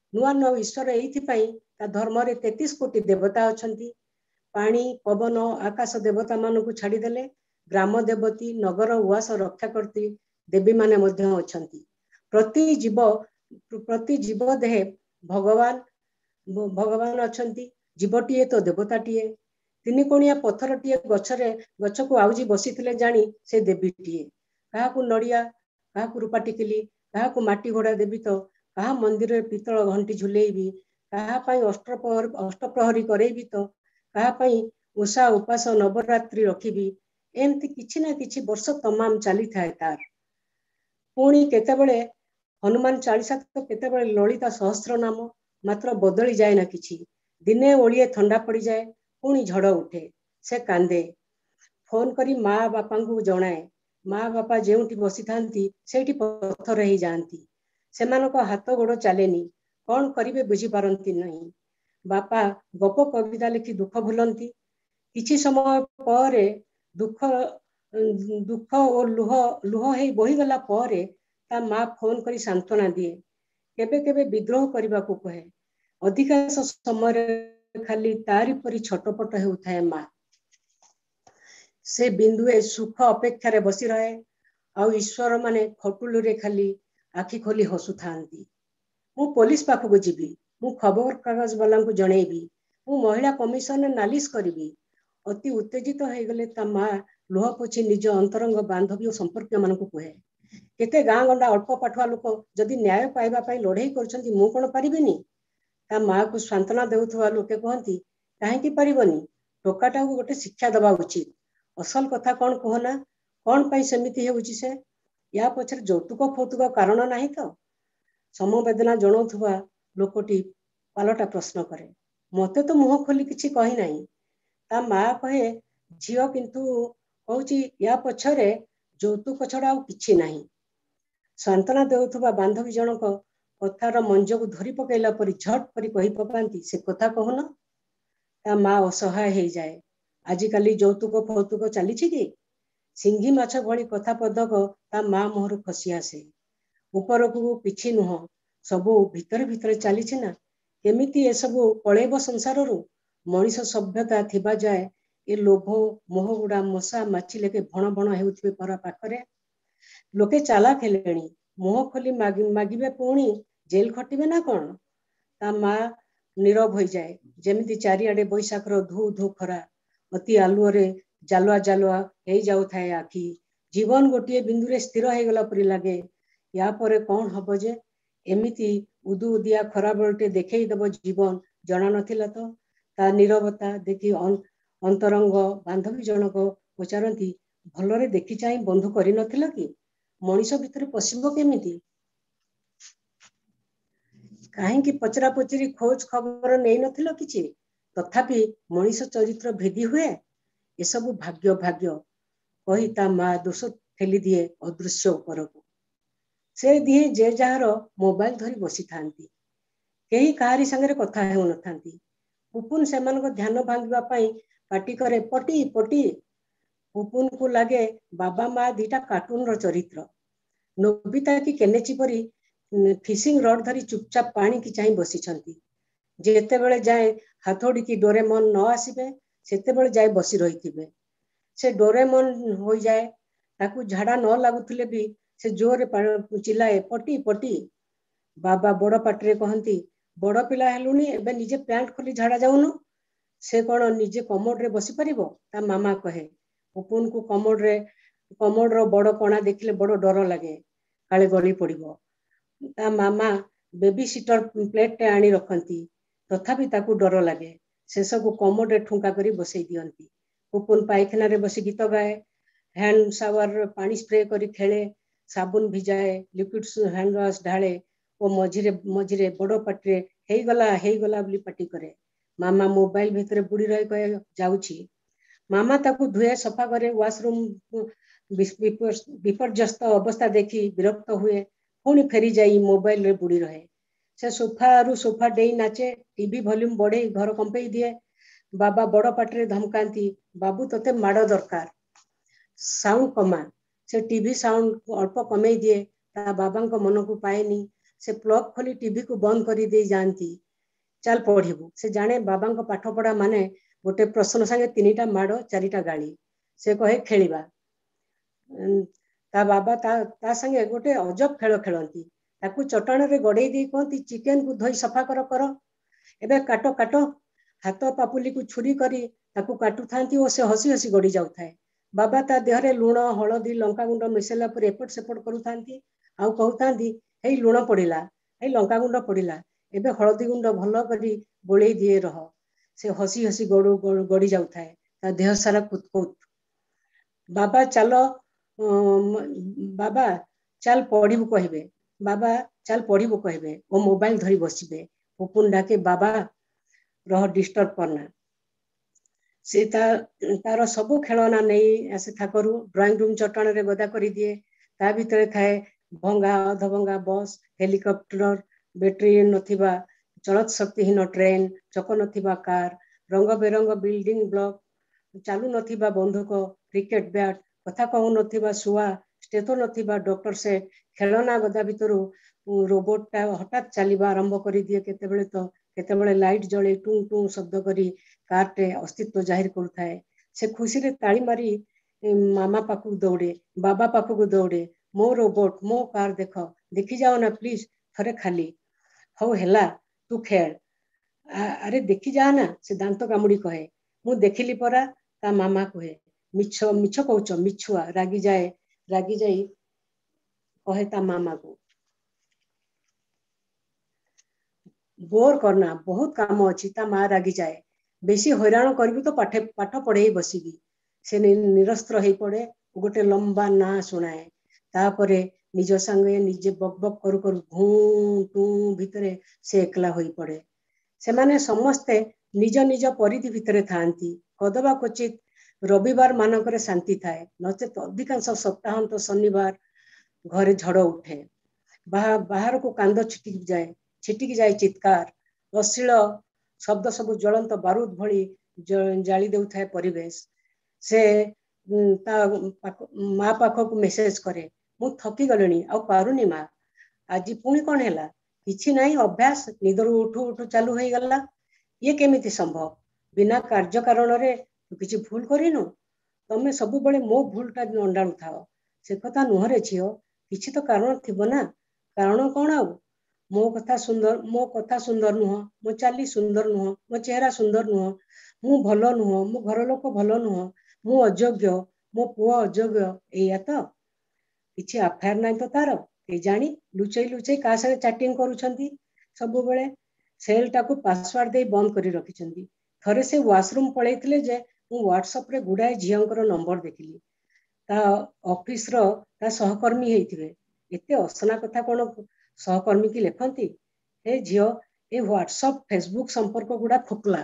नुआ नुआ ईश्वर एइथिपाई ता धर्म रे तैंतीस कोटी देवता अछंती। पानी पवन आकाश देवता मानकु छाड़ी देले ग्राम देवती नगर उआस रक्षा करती देवी माने मध्य अछंती। प्रति जीव प्रति जीव देहे भगवान भगवान अछंती। जीवटीए तो देवताटीए। तिनि कोणिया पत्थरटीए गछरे गछको आउजी बसिथिले जानी से देवीटीए। काहाकु नड़िया काहाकु रूपा टिकिली काहाकु माटी घोड़ा देवी तो कहा मंदिर रे पितल घंटी झुलेइबी कहा पाई अष्टप्रहर अष्टप्रहरी करेइबी तो कहा पाई उषा उपास नवरात्रि रखिबी। एमती किछि ना किछि वर्ष तमाम चली थाए तार। पुणी केतेबेले हनुमान चालीसा तो केतेबेले ललिता सहस्र नाम मात्र बदली जाए ना किछि। दिने ओलिए ठंडा पड़ी जाए पुणी झड़ उठे से कांदे। फोन करी माँ बापा को जणाए माँ बापा जेउठी बसी थांती सेठी पत्थर ही जाती। सेमानको हाथ गोड़ चलेनी कौन करिवे बुझी पारंती नहीं। बापा गप कविता लिखि दुख भूलंती। किछि समय परे दुख दुख और लुह लुह हे बही गला परे ता माँ फोन करी सांत्वना दिए केबे केबे विद्रोह करबा को कहे। अधिकांश समय खाली तारी परी छटपट हेउथाए माँ। से बिंदुए सुख अपेक्षा रे बसी रहे आउ ईश्वर माने खटुलु रे खाली आखि खोली हसु थांती। मु पुलिस पाखको जीवी मु खबर कागज वाला को जणेबी मु महिला कमिशन ने नालिश करिबी। अति उत्तेजित हो गले ता माँ लुह पोछि निज अंतरंग बांधवी और संपर्क मान को कहे केते गाँ गंडा अल्प पाठुआ लोक जदि न्याय पाइबा पई लड़ाई करछंती मु कोन परिबेनी। ता माँ को सांत्वना देउथवा लोके कहंती काहेकि परिबनी टोकाटा को गोटे शिक्षा दबा उचित। असल कथा कौन कहना कौन पाई सेमिति हेउची से या पछर जौतुक फौतुक कारण नाही तो। समवेदना जणाउथवा लोकटी पालटा प्रश्न करे मते तो मुह खोली किछि कहि नाही। ता माँ कहे झियो किंतु कहूची या पछरे जौतुक छड़ा आउ किछि नाही। सांत्वना देउथवा बांधवी जनक कथार मंजको धरी पकेला परी झट परी कहि पकांती से कथा कहन। ता माँ असहाय हे जाए आजिकाली जौतुक फौतुक चली कि सिंघी माछ भली कथा पदक ता माँ मोहर खसी आसे। ऊपर को किछि नुह सबू भितर भितर चली ना केमिति ए सबू पळेब संसार रु मनीष सभ्यता थिबा जाए ए लोभ मोह गुड़ा मशा माछी लेके भण भण हेउथिबे परा पाखरे। लोके चालाक हेलेणी मोह खोली मागिबे पुणी जेल खटिबे ना कौन। ता माँ नीरव हो जाए जेमिति चारिआडे बैशाखर धू धू खरा अति आलुअरे जालुआ जालुआ हे जाउ थाए आखि। जीवन गोटिए बिंदुरे स्थिर हो गला परी लागे। या परे कौन हब जे एमिति उदु उदिया खरा बेलटे देखई दब जीवन जना नथिला तो। ता नीरवता देखि अंतरंग बांधवी जनक पचारती भलरे देखि चाहि बंधु करि नथिला कि मनीष भितर पशिब केमिति। काहेकि पचरा पचरी खोज खबर नहीं नथिलो किछि तथापि मनीष चरित्र भेदी हुए ए सबु भाग्य भाग्य कही ता माँ दोष ठेली दिए अदृश्य ऊपर को। से दिए जे जार मोबाइल धरी बसी थांती केही काहारी संगे कथा हेउ नथांती। पुपुन सेमान को ध्यान भांगिबा पई पाटी करे पटी पटी। पुपुन को लागे बाबा माँ दीटा कार्टून रो चरित्र। नोबिता की केनेची परी फिशिंग रड धरी चुपचाप पानी की चाहि बसी छंती। जेते बेले जाए हाथोड़ी की डोरेमन न आसीबे सेते बेले जाए बसी रहिथिबे। से डोरेमन हो जाए ताकू झाड़ा न लागुथिले भी से जोरे चिल्लाए पटी पटी। बाबा बड़ पाटरे कहंती बड़ पिला हेलुनी एबे निजे पैंट खोली झाड़ा जाउनु। से कोन निजे कमोड रे बसी परिबो। ता मामा कहे पुपुन को कमोड रे कमोड रो बड़ कणा देखिले बड़ डर लागे काले गली पड़िबो। ता मामा बेबी सीटर प्लेट आनी रखंती तथापि ताकू डर लागे। शेष को कमोड रे ठुंका करी बसई दियंती। पुपुन पाइखाना रे बसी गीत गाए हैंड शावर पानी स्प्रे करी खेले साबुन भिजाए लिक्विड हैंड वाश ढाले और मझिरे मझिरे बड़ पाटरे हेई गला हेई गला बोली पाटी करे। मामा मोबाइल भितर बुड़ी रही कहे जाउछि। मामा ताकू धुए सफा करे वाशरूम विपर्यस्त अवस्था देखी विरक्त हुए पुणी फेरी जाई मोबाइल रे बुड़ी रहे। से सोफा रु सोफा डेई नाचे टीवी वॉल्यूम बढ़े घर कंपेई दिए। बाबा बड़ पाटरे धमकांती बाबू तोते माड़ दरकार साउंड कमा। से टीवी साउंड अल्प कमेई दिए ता बाबा को मन को पाएनी। से प्लग खोली टीवी को बंद कर दे जाती चल पढ़ू से जाने बाबा पाठ पढ़ा माने गोटे प्रश्न संगे तीन माड़ चारिटा गाड़ी से कहे खेलिबा ता बाबा ता, ता संगे गोटे अजब खेल खेलती ताकू चटाण रे गड़े दे कहती चिकेन को धोई सफा कर कर एबे काट काट हाथ पापुली को छुरी करी ताकू काटू थांती और से हसी हसी गड़ी जाऊ थाए बाबा ता देहरे लुण हलदी लंका गुंड मिसेला पर एपट सेपट करू थांती आउ कहू थांती हे लुण पड़िला हे लंका गुंड पड़िला एबे हलदी गुंड भल करी गोले दिए रह से हसी हसी गड़ू गड़ी जाऊ थाए ता देह सारा कुतकुत बाबा चलो बाबा चल पढ़ू कहबे बाबा चल पढ़ू कहबे ओ मोबाइल धरी बसबे पुपुन डाके बाबा रह डिस्टर्ब करना से ता तार सब खेलना नहीं आसे था करू ड्राइंग रूम चटाण रे गदा करी दिए ता भीतर थाए भंगा अधभंगा बस हेलिकॉप्टर बैटरी नथिबा चलत शक्तिहीन ट्रेन चक नथिबा कार रंग बेरंग बिल्डिंग ब्लॉक चालू नथिबा बंधुक क्रिकेट बैट कथा कहू नथिबा सुआ स्टेथो नथिबा डॉक्टर से खेलना गदा भीतर रोबोट टा हठात चलवा आरंभ कर दिए केतेबेले तो केतेबेले लाइट जले टुं टुं शब्द करी कारटे अस्तित्व जाहिर करुथाए से खुशी रे ताली मारी मामा पाखु दौड़े बाबा पाखु दौड़े मो रोबोट मो कार देख देखी जाओ ना प्लीज थरे खाली हौ हेला तू खेल अरे देखी जा ना से दांत कामुड़ी कहे मु देखिली परा ता मामा कहे मिछ मिछ कहूच मिछुआ रागी जाए रागी जाई कहे ता मामा को बोर करना बहुत काम अच्छी ता माँ रागी जाए बेसी हैरान करी तो पाठ पाठ पढ़े बसिकी से निरस्त्र हो पड़े गोटे लंबा ना शुणाए तापरे निज संगे निजे बक बक करू करू घूं टू भितरे से एकला होई पड़े से माने समस्ते निज निज परिधि भितरे थांती कदबा क्वचित रविवार मानकरे शांति थाए नचेत अधिकांश सप्ताहांत शनिवार घरे झड़ उठे बाहर को कांद छिटिक जाए छिटिक जाए चित्कार अश्लील शब्द सब ज्वलंत बारूद भली जाली देउ थाए परिवेश से ता माँ पाखक मेसेज करे मु थकी गलिनी आ पारुनी माँ आज पुणी कौन है किछि नहीं अभ्यास निदर उठू उठू चालू हो गला ये केमिति संभव बिना कार्य कारण रे तू किछि भूल करिनु तमे सब बळे मो भूलटा अंडाळु थाओ से कथा नुहरे झियो किछि तो कारण थिबो ना कारण कौन आउ मो कथा सुंदर मो कथा सुंदर नुह मो चाली सुंदर नुह मो चेहरा सुंदर नुह मु भलो नुह मो घर लोक भलो नुह मु अयोग्य मो पुओ अयोग्य एया तो किछि अफेयर नाही तो तार के जानी लुचई लुचई का संगे चैटिंग करूछंती सब बेले सेल टाको पासवर्ड दे बंद करी रखिछंती थरे से वॉशरूम पळैथिले जे मु व्हाट्सएप रे गुडाए झियंकर नंबर देखिली ता ऑफिस रो ता सहकर्मी हेइथिबे एते असना कथा कोन सहकर्मी की लेखंती हे झियो ए व्हाट्सएप फेसबुक संपर्क गुडा फुकला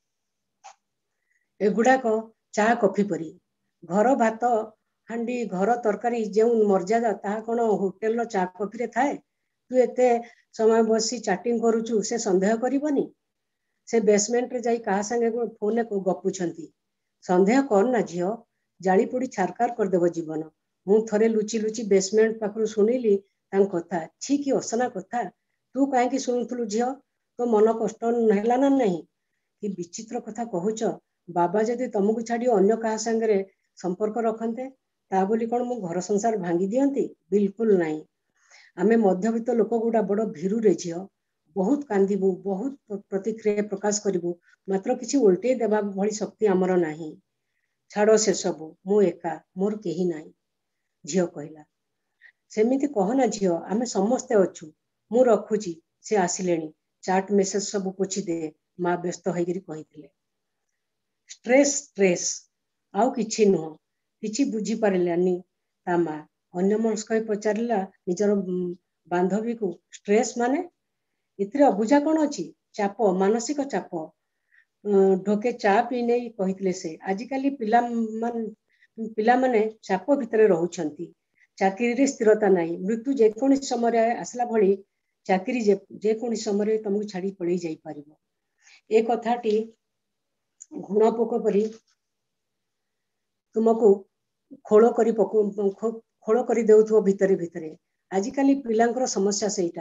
ए गुडा को चा कॉफी परी घर भात हांडी घर तरकारी जो मर्यादा ताहा कोन होटेल रो चा कॉफी रे थाए तू एते समय बसी चैटिंग करूछु से संदेह करिवनी से बेसमेंट रे जाई कहा संगे फोन को गपुछंती संदेह कर ना झियो जाली पड़ी छारकार कर देबो जीवन मु थरे लुची लुची बेसमेंट पाखरु सुनिली तां कथा छी की असना कथा तू काहे की सुनुथलु झियो तो मन कष्ट हेला ना नहीं कि विचित्र कथा कहूच बाबा जदि तुमको छाड़ी अन्य कहा संगे संपर्क रखते ता बोली कौन मो घर संसार भांगी दियंती बिल्कुल नहीं आमे मध्यवित्त लोक गुडा बड़ भीरु रे झियो बहुत कांदिबु बहुत प्रतिक्रिया प्रकाश करिबु मात्र किछि उल्टे देबा भली शक्ति हमर नाही छाड़ो से सब मु एका मोर केही नाही झियो कहला सेमिति कहना झियो आमे समस्ते अछु मु रखुची से आसिलेनी चाट मेसेज सब पोछि दे माँ व्यस्त होइगिरी कहिथिले स्ट्रेस स्ट्रेस आउ किछि न किछि बुझी पारिलानी ता माँ अन्य मनस्क पचारिला निजर बांधवी को स्ट्रेस माने इतरे अबुझा कौन अच्छी चाप मानसिक चाप ढोके चा पी नहीं कही से आजिकाली पिला मान पिला माने चाप भितर रहउछंती चाकरी स्थिरता नहीं मृत्यु जेकोनी समय आसला भली चाकरी जे जेकोनी समय तुमको छाड़ी पड़े जाई परिबो ए कथाटी घुण पोक परी तुमको खोल करी पको खोल करी देउथो भितरे भितरे आजिकाली पिलांकर समस्या सेटा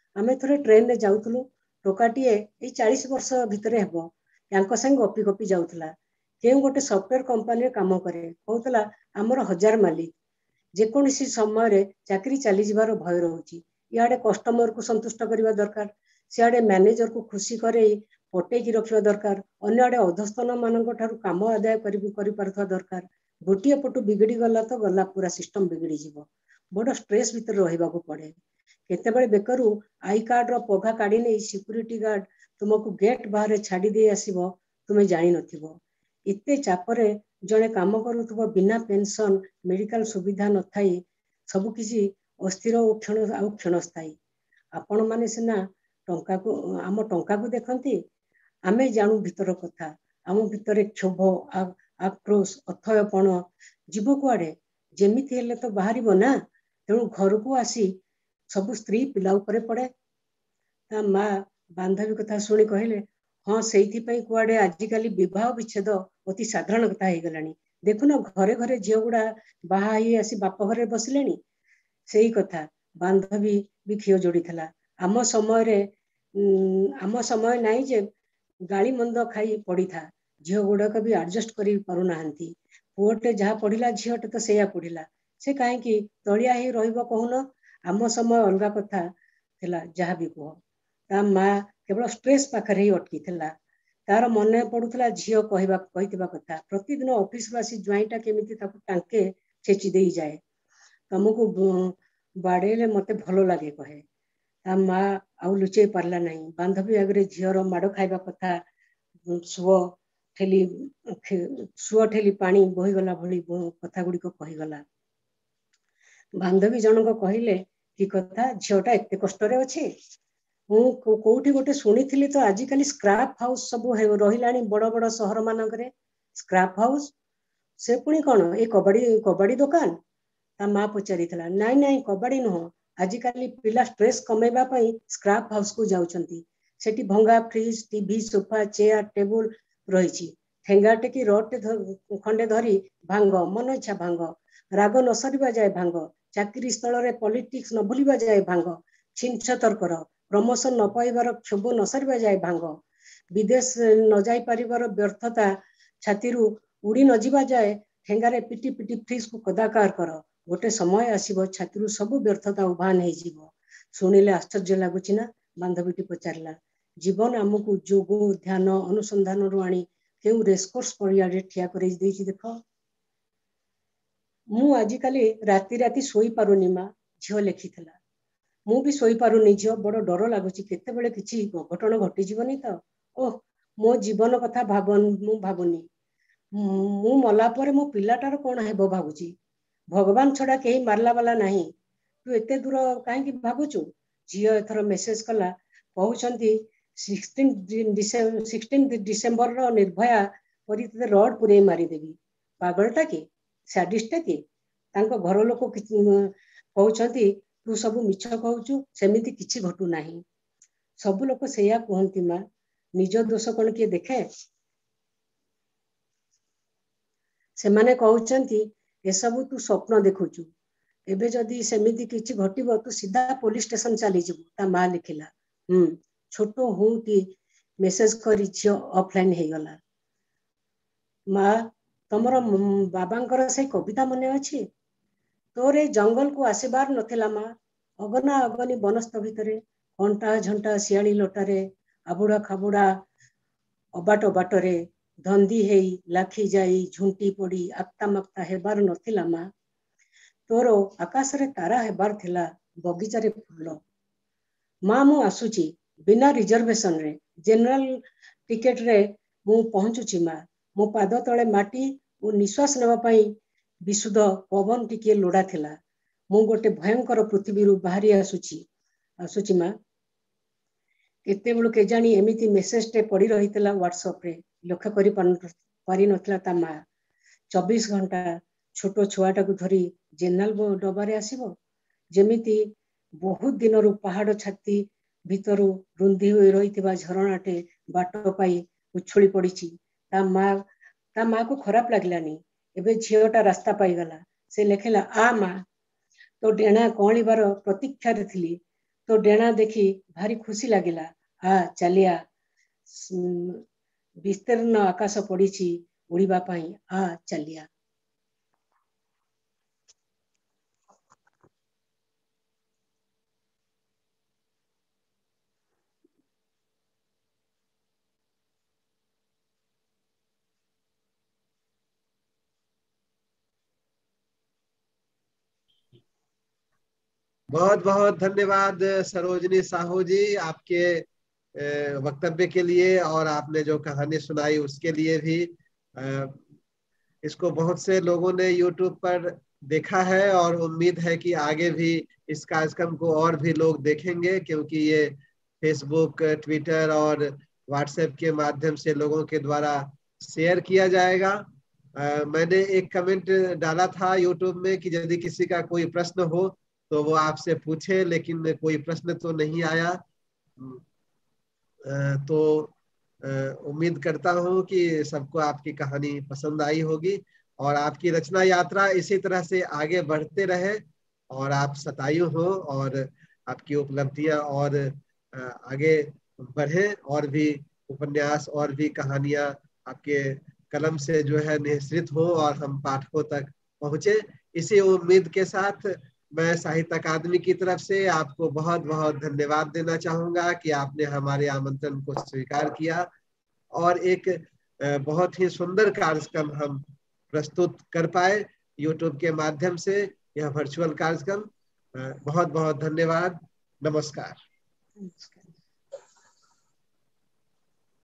आमे थोड़े ट्रेन रे जाउथलु टोकाटीए ए चालीस वर्ष भितरे हेबो यांको संग गपी गपी जाउथला केउ गोटे सॉफ्टवेयर कंपनी रे काम करे कहउतला हमर हजार मालिक जेकोसी समय रे चाकरी चली जिबार भय रहउची इआडे कस्टमर को संतुष्ट करबा दरकार सिआडे मैनेजर को खुशी करे पटे की रखिबा दरकार अन्य आडे अधस्तन मानक ठारू काम आदाय करि करि परथवा दरकार गोटिए पटु बिगड़ी गला तो गला पूरा सिस्टम बिगड़ी जीवो बड़ स्ट्रेस भीतर रहिबा को पड़े केतेबेले बेकरू आई कार्ड रो पघा काढी नै सिक्यूरिटी गार्ड तुमको गेट बाहर छाड़ी दे आसीबो तुमे जानि नथिबो इते चापरे जने काम करूथबो बिना पेंशन मेडिकल सुविधा न थाई सब किसी अस्थिर और क्षण आ क्षणस्थायी आपण माने सिना टंका को आम टंका को देखंती आमे जानू भीतर कथा आम भीतर क्षोभ आक्रोश अथयपण जीव कुआडे जेमिति हेले तो बाहरिबो ना तेणु घर को आसी सब स्त्री पिला उपरे पड़े ता माँ बांधवी कथा शुणी कहले हाँ से कुआडे आजिकल विवाह विच्छेद अति साधारण कथा हो गलानी देखुन घरे घरे झील गुड़ा बाहा आसी बाप घरे बसिले से कथा बांधवी भी खियो जोड़ी थला आम समय रे आम समय नहीं जे गाली मंद खाई पड़ी था झील गुड़ाक भी एडजस्ट कर पारु नाहंती पुओटे जहाँ पढ़िला झीलटे तो सेया पढ़िला से कहीं तलिया ही रहिबो कहून आम समय अलग कथा थिला जहाँ भी कह ता माँ केवल स्ट्रेस पाखरे ही अटकी थिला तार मन पड़ुला झील कहवा कही कथा प्रतिदिन ऑफिस आसी ज्वाईटा केमिति ताकू टांके छेची दे जाए तुमको बाड़ेले मते भलो लगे कहे ता माँ आउ लुचई पारला नहीं बांधवी आगे झीर माड़ खाइबा कथा सुओ ठेली सुओ ठेली पानी बहीगला भली कथा गुड़िक कहीगला बांधवी जनक कहले कि कथा झीटा एत कष्ट अच्छे कौटी गोटे शुणी तो आजिकल स्क्रैप हाउस सब रहा बड़ बड़ सहर मानक स्क्रैप हाउस से पुणी कौन ये कबाड़ी कबाड़ी दुकान ता माँ पचारि नाई नाई कबाड़ी नुह आजिकल पिला स्ट्रेस कमेबा पई स्क्रैप हाउस को जाउछंती सेठी भंगा fridge TV sofa chair table रही ठेंगा टेकी रड खंडे धरी भांग मन इच्छा भांग राग न सरिबा जाए भांग चाकरी स्थल रे पॉलिटिक्स न भूलिबा जाए भांग छिंछ तर्कर प्रमोशन न पाइबार क्षोभ न सरिबा जाए भांग विदेश न जाई पारिबार व्यर्थता छाती उड़ी न जिबा जाए ठेंगारे पिटी पिटी फ्रिज को कदाकार कर गोटे समय आसीबो छाती सब व्यर्थता उभान हो जीवो शुणिले आश्चर्य लगुच ना बांधवीटी पचारा जीवन आमको जोग ध्यान अनुसंधान रु आनी केउ रेसकोर्स पड़िया ठिया कर देख मु आजिकाली राति राति सोई पारुनी माँ झील लिखी मु भी सोई पारुनी झील बड़ डर लगुच केतेबेले किछि घटना घटी जीवनी तो ओह मो जीवन कथा भाबन मु भाबुनी मु मला परे मो पिलाटार कौन हेबो भाबुची भगवान छड़ा कहीं मारला वाला नहीं तू एते दूर कहीं भावुचु झील एथर मेसेज कला कहउछंती सिक्सटीन डिसेम्बर रो निर्भया परी ते रड पुरे मारिदेवी पागलटा कि सैडिस्टा कि तांको घर लोक कहउछंती तू सब मिछ कहउचु सेमिति किछि घटू नाही सब लोक सेया कहंती माँ निज दोष कौन किए देखे से माने कहउछंती ए सब तू स्वप्न देखुचु एबे जदी सेमिति किछि घटिबो तू सीधा पुलिस स्टेशन चली जिबु ता माँ लिखिला हम छोटो हूँ कि मेसेज करी झियो ऑफलाइन हे गला माँ तमर बाबांकर से कविता मने अछि तोरे जंगल को आसीबार नथिला माँ अगना अगनी बनस्थ भितरे कंटा झंटा सियाली लोटारे आबुड़ा खाबुड़ा अबाट बाटरे धंदी हेई लाखी जाई झुंटी पड़ी आक्ता माक्ता हेबार नथिला माँ तोरो आकाश रे तारा हेबार थिला बगीचा रे फूल माँ मु आसुची बिना रिजर्वेशन रे जनरल टिकेट रे मु पहुंचुची माँ मो पाद तले माटी और निश्वास नेबा पई विशुद्ध पवन टिके लोड़ा थिला मु गोटे भयंकर पृथ्वी रु बाहरी आसुची आसुची माँ केते बेलु के जानी एमिति मेसेज टे पड़ी रहितला व्हाट्सएप रे लक्ष्य करि पारि नथला ता माँ चौबीस घंटा छोटो छुआटा को धरी जेनरल डबारे आसीबो जेमिति बहुत दिन रु पहाड़ छाती भितरु रुंधी होई रहितबा झरणाटे बाट पाई उछुली पड़ीची ता माँ ता माँ को खराब लागलानी एबे झीलटा रास्ता पाई गला से लेखेला आ माँ तो डेणा कौलिबार प्रतीक्षा रे थिली तो डेणा देखी भारी खुशी लागिला। आ चलिया विस्तीर्ण आकाश पड़ी उड़ीबा पाई आ चलिया। बहुत बहुत धन्यवाद सरोजनी साहू जी, आपके वक्तव्य के लिए और आपने जो कहानी सुनाई उसके लिए भी। इसको बहुत से लोगों ने यूट्यूब पर देखा है और उम्मीद है कि आगे भी इस कार्यक्रम को और भी लोग देखेंगे, क्योंकि ये फेसबुक, ट्विटर और व्हाट्सएप के माध्यम से लोगों के द्वारा शेयर किया जाएगा। आ, मैंने एक कमेंट डाला था यूट्यूब में कि यदि किसी का कोई प्रश्न हो तो वो आपसे पूछे, लेकिन कोई प्रश्न तो नहीं आया। आ, तो उम्मीद करता हूँ कि सबको आपकी कहानी पसंद आई होगी और आपकी रचना यात्रा इसी तरह से आगे बढ़ते रहे और आप शतायु हो और आपकी उपलब्धियां और आगे बढ़े और भी उपन्यास और भी कहानियां आपके कलम से जो है निःसृत हो और हम पाठकों तक पहुंचे। इसी उम्मीद के साथ मैं साहित्य अकादमी की तरफ से आपको बहुत बहुत धन्यवाद देना चाहूंगा कि आपने हमारे आमंत्रण को स्वीकार किया और एक बहुत ही सुंदर कार्यक्रम हम प्रस्तुत कर पाए यूट्यूब के माध्यम से, यह वर्चुअल कार्यक्रम। बहुत बहुत धन्यवाद। नमस्कार।